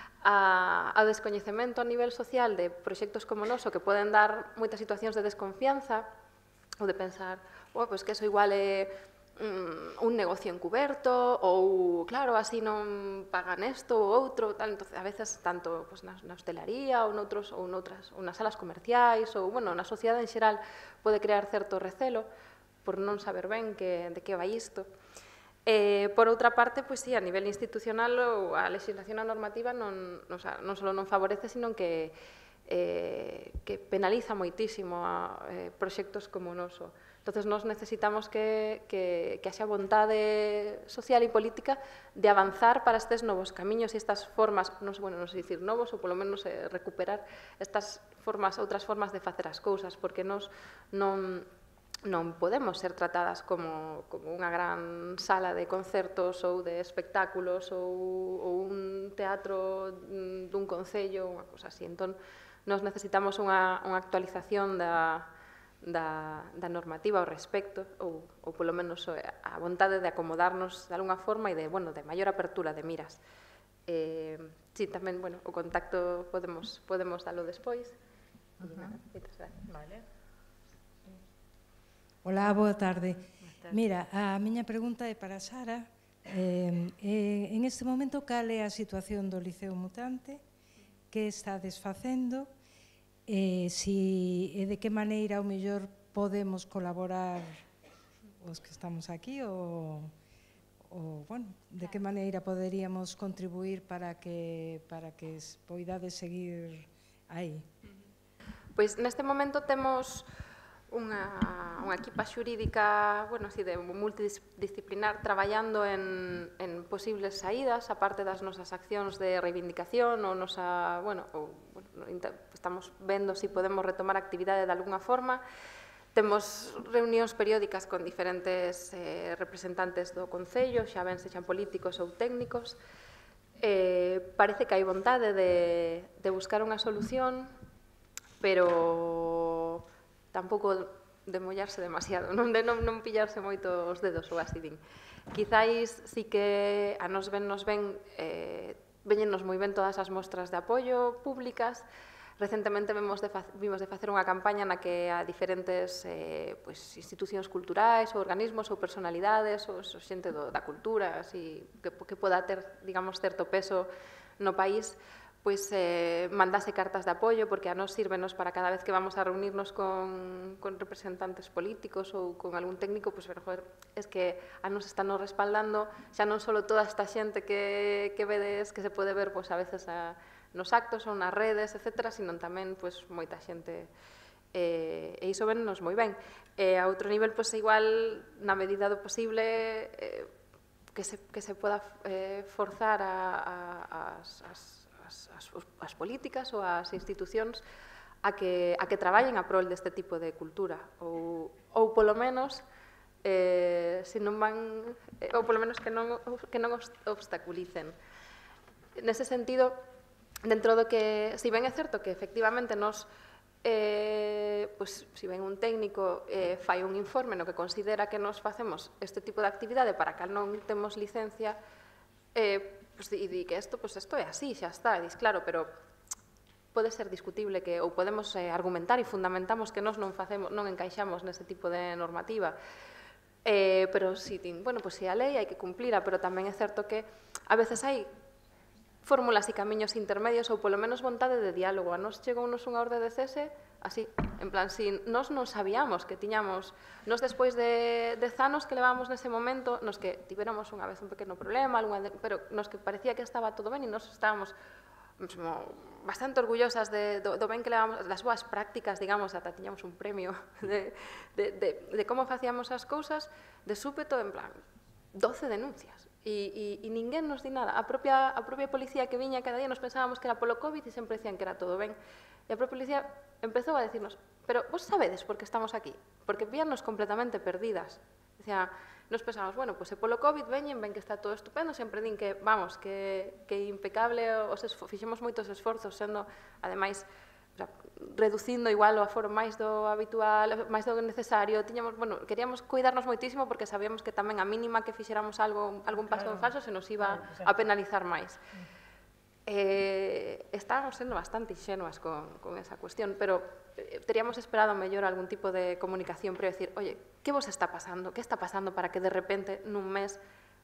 ao descoñecemento a nivel social de proxectos como noso que poden dar moitas situacións de desconfianza ou de pensar, pois que eso igual é un negocio encuberto ou, claro, así non pagan isto ou outro, tal. Entonces, a veces, tanto na hostelería ou nas salas comerciais ou, bueno, na sociedade en xeral pode crear certo recelo por non saber ben de que vai isto. Por outra parte, pois sí, a nivel institucional a legislación a normativa non só non favorece, sino que penaliza moitísimo a proxectos como o noso. Entonces, nós necesitamos que haxa vontade social e política de avanzar para estes novos camiños e estas formas, non sei dicir novos, ou polo menos recuperar estas formas, outras formas de facer as cousas, porque nós non podemos ser tratadas como unha gran sala de concertos ou de espectáculos ou un teatro dun concello, unha cosa así. Entón, nós necesitamos unha actualización da normativa ao respecto, ou polo menos a vontade de acomodarnos de alguna forma e de maior apertura de miras. Sí, tamén, o contacto podemos dalo despois. Moitas gracias. Hola, boa tarde. Mira, a miña pregunta é para Sara. En este momento, cal é a situación do Liceo Mutante? Que estades facendo? E de que maneira ao mellor podemos colaborar os que estamos aquí ou de que maneira poderíamos contribuir para que poidades seguir aí? Pois neste momento temos unha equipa xurídica de multidisciplinar traballando en posibles saídas, aparte das nosas accións de reivindicación ou estamos vendo se podemos retomar a actividade de alguna forma. Temos reunións periódicas con diferentes representantes do Concello, xa ben sexan políticos ou técnicos. Parece que hai vontade de buscar unha solución, pero tampouco de mollarse demasiado, non pillarse moito os dedos ou así din. Quizáis sí que a nos ven, veñennos moi ben todas as mostras de apoio públicas. Recentemente vimos de facer unha campaña na que a diferentes institucións culturais ou organismos ou personalidades ou xente da cultura que poda ter, digamos, certo peso no país, mandase cartas de apoio, porque a nos sírvenos para cada vez que vamos a reunirnos con representantes políticos ou con algún técnico, es que a nos están respaldando xa non só toda esta xente que vedes, que se pode ver a veces nos actos ou nas redes, etc., sino tamén moita xente, e iso vennos moi ben. A outro nivel, igual, na medida do posible, que se poda forzar as políticas ou as institucións a que traballen a prol deste tipo de cultura ou polo menos se non van ou polo menos que non obstaculicen. Nese sentido, dentro do que, se ben é certo que efectivamente nos se ven un técnico fai un informe no que considera que nos facemos este tipo de actividade para que non temos licencia, e di que isto é así, xa está, e dis, claro, pero pode ser discutible ou podemos argumentar e fundamentamos que nós non encaixamos nese tipo de normativa, pero si din, se a lei hai que cumplira, pero tamén é certo que a veces hai fórmulas e camiños intermedios ou polo menos vontade de diálogo. A nos chegounos unha orde de cese así, en plan, si nós non sabíamos que tiñamos, nós despois de 10 anos que levábamos nese momento, nos que tivéramos unha vez un pequeno problema, pero nos que parecía que estaba todo ben e nos estábamos bastante orgullosas do ben que levamos, das boas prácticas, digamos, ata tiñamos un premio de como facíamos as cousas, de súpeto, en plan, 12 denuncias. E ninguén nos di nada. A propia policía que viña cada día nos pensábamos que era polo COVID e sempre decían que era todo ben. E a propia policía empezou a decirnos, pero vos sabedes por que estamos aquí? Porque víannos completamente perdidas. Decía, nos pensábamos, bueno, pois se polo COVID veñen, ven que está todo estupendo, sempre din que, vamos, que impecable, fixemos moitos esforzos, sendo, ademais, reducindo igual o aforo máis do habitual, máis do necesario, tiñamos, bueno, queríamos cuidarnos moitísimo porque sabíamos que tamén a mínima que fixéramos algún paso en falso se nos iba a penalizar máis. Estábamos sendo bastante ingenuas con esa cuestión, pero teríamos esperado mellor algún tipo de comunicación para decir, oye, que vos está pasando? Que está pasando para que de repente nun mes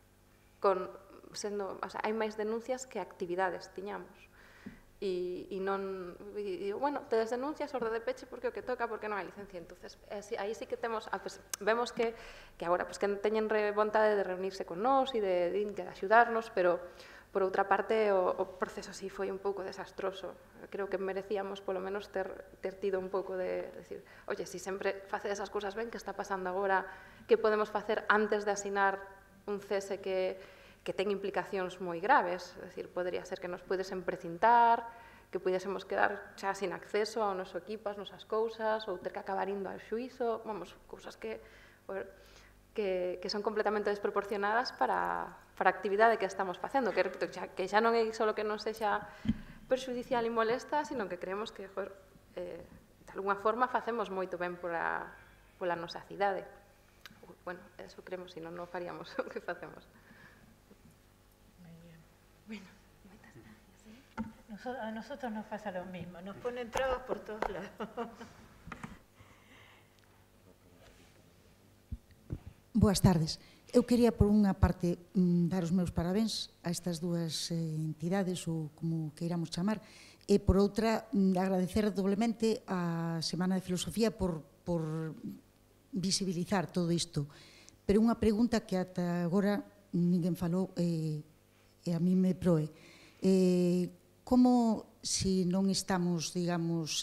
hai máis denuncias que actividades tiñamos? E bueno, tedes denuncias, orde de peche porque o que toca, porque non hai licencia. Entonces, aí sí que vemos que agora que teñen vontade de reunirse con nós e de axudarnos, pero por outra parte o proceso sí foi un pouco desastroso. Creo que merecíamos polo menos ter tido un pouco de decir, oye, si sempre facedes as cousas ben, que está pasando agora, que podemos facer antes de asinar un cese que ten implicacións moi graves, é dicir, podría ser que nos pudesen precintar, que pudésemos quedar xa sin acceso ao noso equipo, ás nosas cousas, ou ter que acabar indo ao xuízo, vamos, cousas que son completamente desproporcionadas para a actividade que estamos facendo, que xa non é só que non sexa perxudicial e molesta, sino que creemos que, de alguna forma, facemos moito ben pola nosa cidade. Bueno, eso creemos, senón non faríamos o que facemos. Bueno, a nosotros nos pasa lo mismo, nos ponen trabas por todos lados. Boas tardes. Eu quería, por unha parte, dar os meus parabéns a estas dúas entidades, ou como queiramos chamar, e, por outra, agradecer doblemente a Semana de Filosofía por visibilizar todo isto. Pero unha pregunta que ata agora ninguén falou e a mí me proe. Como, se non estamos, digamos,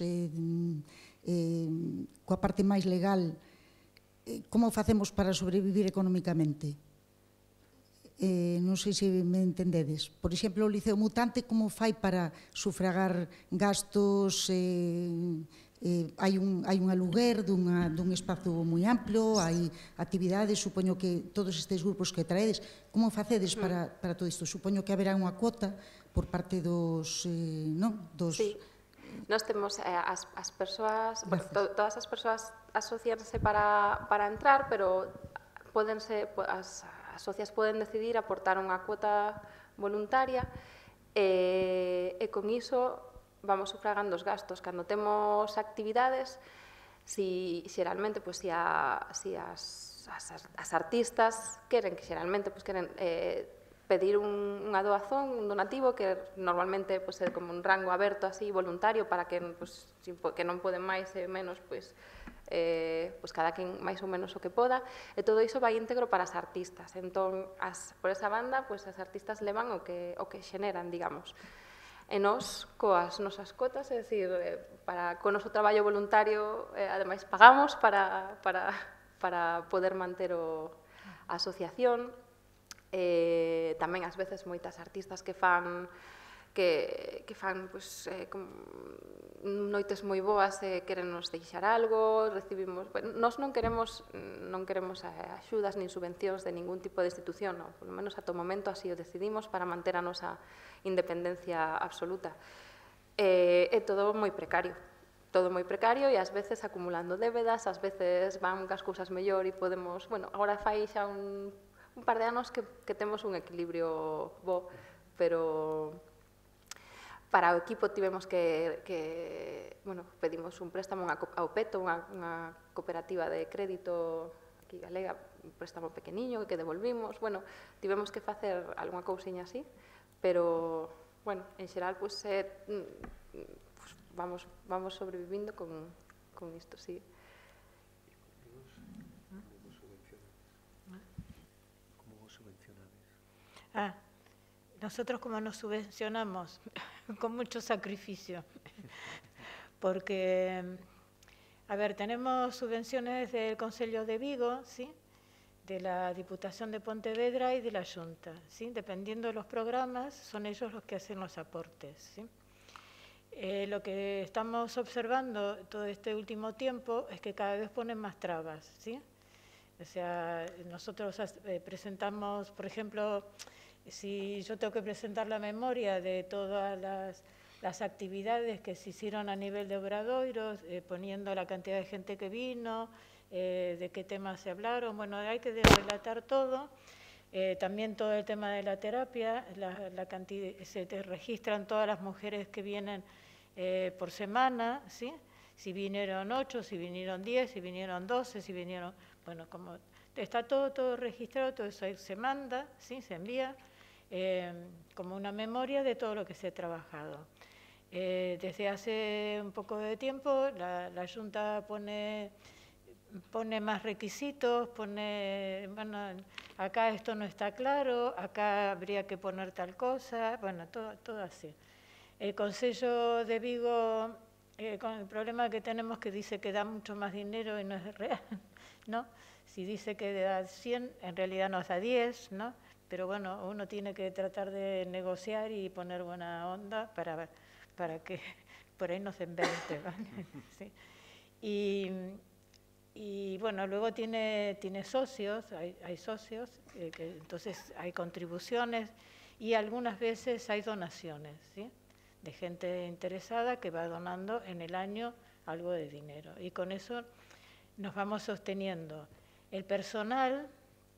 coa parte máis legal, como facemos para sobrevivir económicamente? Non sei se me entendedes. Por exemplo, o Liceo Mutante, como fai para sufragar gastos? Hai un aluguer dun espazo moi amplo, hai actividades, supoño que todos estes grupos que traedes, como facedes para todo isto? Supoño que haberá unha cuota por parte dos... Sí, nós temos as persoas, todas as persoas asociarse para entrar, pero as socias poden decidir aportar unha cuota voluntaria e con iso vamos sufragando os gastos. Cando temos actividades, xeralmente, se as artistas queren pedir unha doazón, un donativo, que normalmente é como un rango aberto así, voluntario, para que non poden máis e menos, cada quen máis ou menos o que poda, e todo iso vai íntegro para as artistas. Entón, por esa banda, as artistas levan o que xeneran, digamos. E nós, coas nosas cotas, é dicir, co noso traballo voluntario, ademais pagamos para poder manter a asociación. Tamén, ás veces, moitas artistas que fan noites moi boas e querennos deixar algo, recibimos... Nós non queremos axudas nin subvencións de ningún tipo de institución, polo menos ata o momento así o decidimos para manter a nosa independencia absoluta. É todo moi precario, e ás veces acumulando débedas, ás veces van as cousas mellor e podemos... Bueno, agora fai xa un par de anos que temos un equilibrio bo, pero para o equipo tivemos pedimos un préstamo ao PETO, unha cooperativa de crédito aquí galega, un préstamo pequeniño que devolvimos. Bueno, tivemos que facer algunha cousiña así, pero bueno, en xeral, pues, vamos sobrevivindo con isto, sí. ¿Cómo vos subvencionáis? Nosotros como nos subvencionamos, con mucho sacrificio, porque, a ver, tenemos subvenciones del Concello de Vigo, ¿sí?, de la Diputación de Pontevedra y de la Xunta, ¿sí?, dependiendo de los programas, son ellos los que hacen los aportes, ¿sí? Lo que estamos observando todo este último tiempo es que cada vez ponen más trabas, ¿sí? O sea, nosotros presentamos, por ejemplo, si yo tengo que presentar la memoria de todas las actividades que se hicieron a nivel de Obradoiros, poniendo la cantidad de gente que vino, de qué temas se hablaron, bueno, hay que relatar todo. También todo el tema de la terapia, se te registran todas las mujeres que vienen por semana, ¿sí? Si vinieron 8, si vinieron 10, si vinieron 12, si vinieron... Bueno, como está todo registrado, todo eso se manda, ¿sí?, se envía como una memoria de todo lo que se ha trabajado. Desde hace un poco de tiempo la Junta pone más requisitos, bueno, acá esto no está claro, acá habría que poner tal cosa, bueno, todo así. El Concello de Vigo, con el problema que tenemos, que dice que da mucho más dinero y no es real, ¿no? Si dice que da 100, en realidad nos da 10, ¿no? Pero bueno, uno tiene que tratar de negociar y poner buena onda para que por ahí no se invente, ¿vale? ¿Sí? Y bueno, luego tiene socios, hay socios, entonces hay contribuciones y algunas veces hay donaciones, ¿sí?, de gente interesada que va donando en el año algo de dinero. Y con eso nos vamos sosteniendo. El personal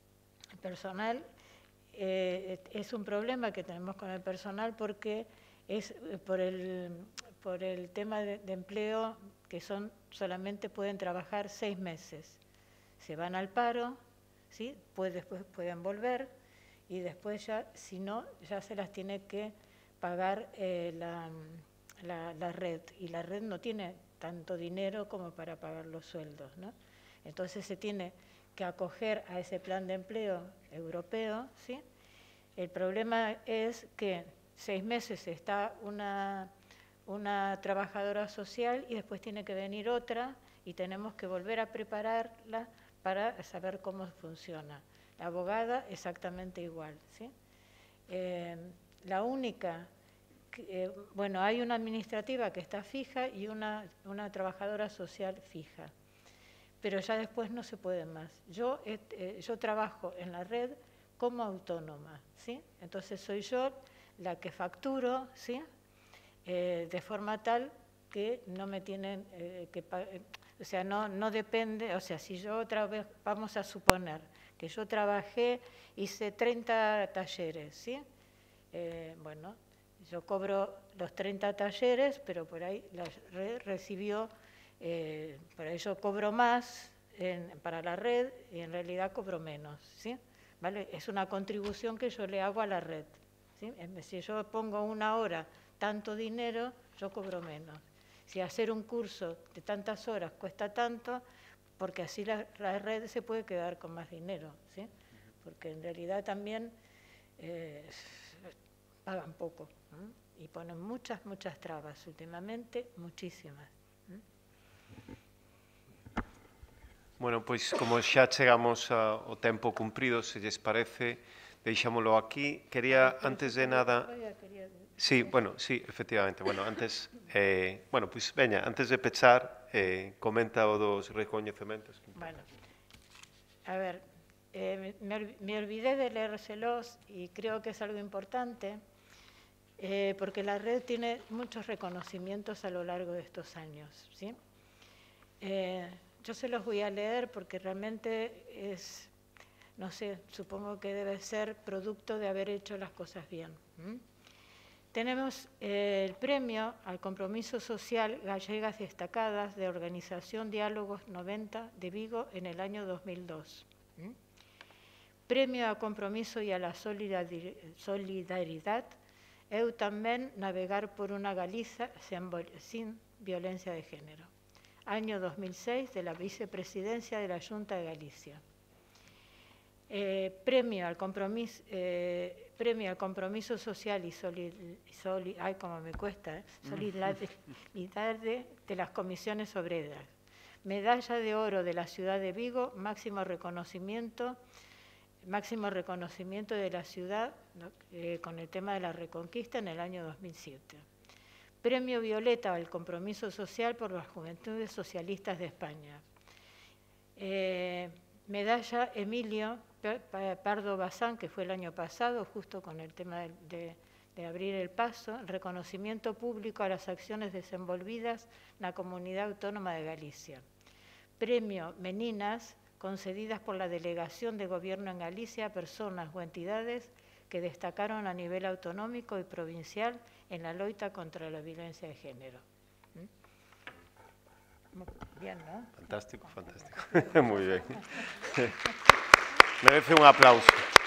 es un problema que tenemos con el personal porque es por el tema de empleo, que solamente pueden trabajar 6 meses. Se van al paro, ¿sí?, después pueden volver y después ya, si no, ya se las tiene que pagar la red. Y la red no tiene tanto dinero como para pagar los sueldos, ¿no? Entonces se tiene que acoger a ese plan de empleo europeo, ¿sí? El problema es que 6 meses está una trabajadora social y después tiene que venir otra y tenemos que volver a prepararla para saber cómo funciona. La abogada exactamente igual, ¿sí? La única, bueno, hay una administrativa que está fija y una trabajadora social fija, pero ya después no se puede más. Yo trabajo en la red como autónoma, ¿sí? Entonces soy yo la que facturo, ¿sí?, de forma tal que no me tienen que pagar, o sea, no depende, o sea, si yo otra vez, vamos a suponer que yo trabajé, hice 30 talleres, ¿sí? Bueno, yo cobro los 30 talleres, pero por ahí la red recibió, por ahí yo cobro más para la red y en realidad cobro menos, ¿sí? ¿Vale? Es una contribución que yo le hago a la red, ¿sí? Si yo pongo una hora tanto dinero, yo cobro menos. Si hacer un curso de tantas horas cuesta tanto, porque así la red se puede quedar con más dinero, ¿sí? Porque en realidad también pagan poco, ¿eh? Y ponen muchas trabas, últimamente muchísimas. Bueno, pois como xa chegamos ao tempo cumprido, se lles parece, deixámoslo aquí. Quería, antes de nada... Sí, bueno, sí, efectivamente. Bueno, antes, bueno, pois veña, antes de pechar, comenta o dos recoñecementos. Bueno, a ver, me olvidé de leérselos y creo que es algo importante, porque la red tiene muchos reconocimientos a lo largo de estos años, ¿sí? Yo se los voy a leer porque realmente es, no sé, supongo que debe ser producto de haber hecho las cosas bien. Tenemos el premio al compromiso social Gallegas Destacadas de Organización Diálogos 90 de Vigo en el año 2002. Premio a compromiso y a la solidaridad Eu tamén navegar por unha Galiza sin violencia de género. Año 2006 de la Vicepresidencia de la Junta de Galicia. Premio al compromiso social y solidaridad de las comisiones obreras. Medalla de oro de la ciudad de Vigo, máximo reconocimiento de la ciudad con el tema de la Reconquista en el año 2007. Premio Violeta al compromiso social por las Juventudes Socialistas de España. Medalla Emilio Pardo Bazán, que fue el año pasado, justo con el tema de abrir el paso, reconocimiento público a las acciones desenvolvidas en la Comunidad Autónoma de Galicia. Premio Meninas, concedidas por la Delegación de Gobierno en Galicia a personas o entidades que destacaron a nivel autonómico y provincial en la loita contra la violencia de género. Bien, ¿no? Fantástico, fantástico. Muy bien. Merece un aplauso.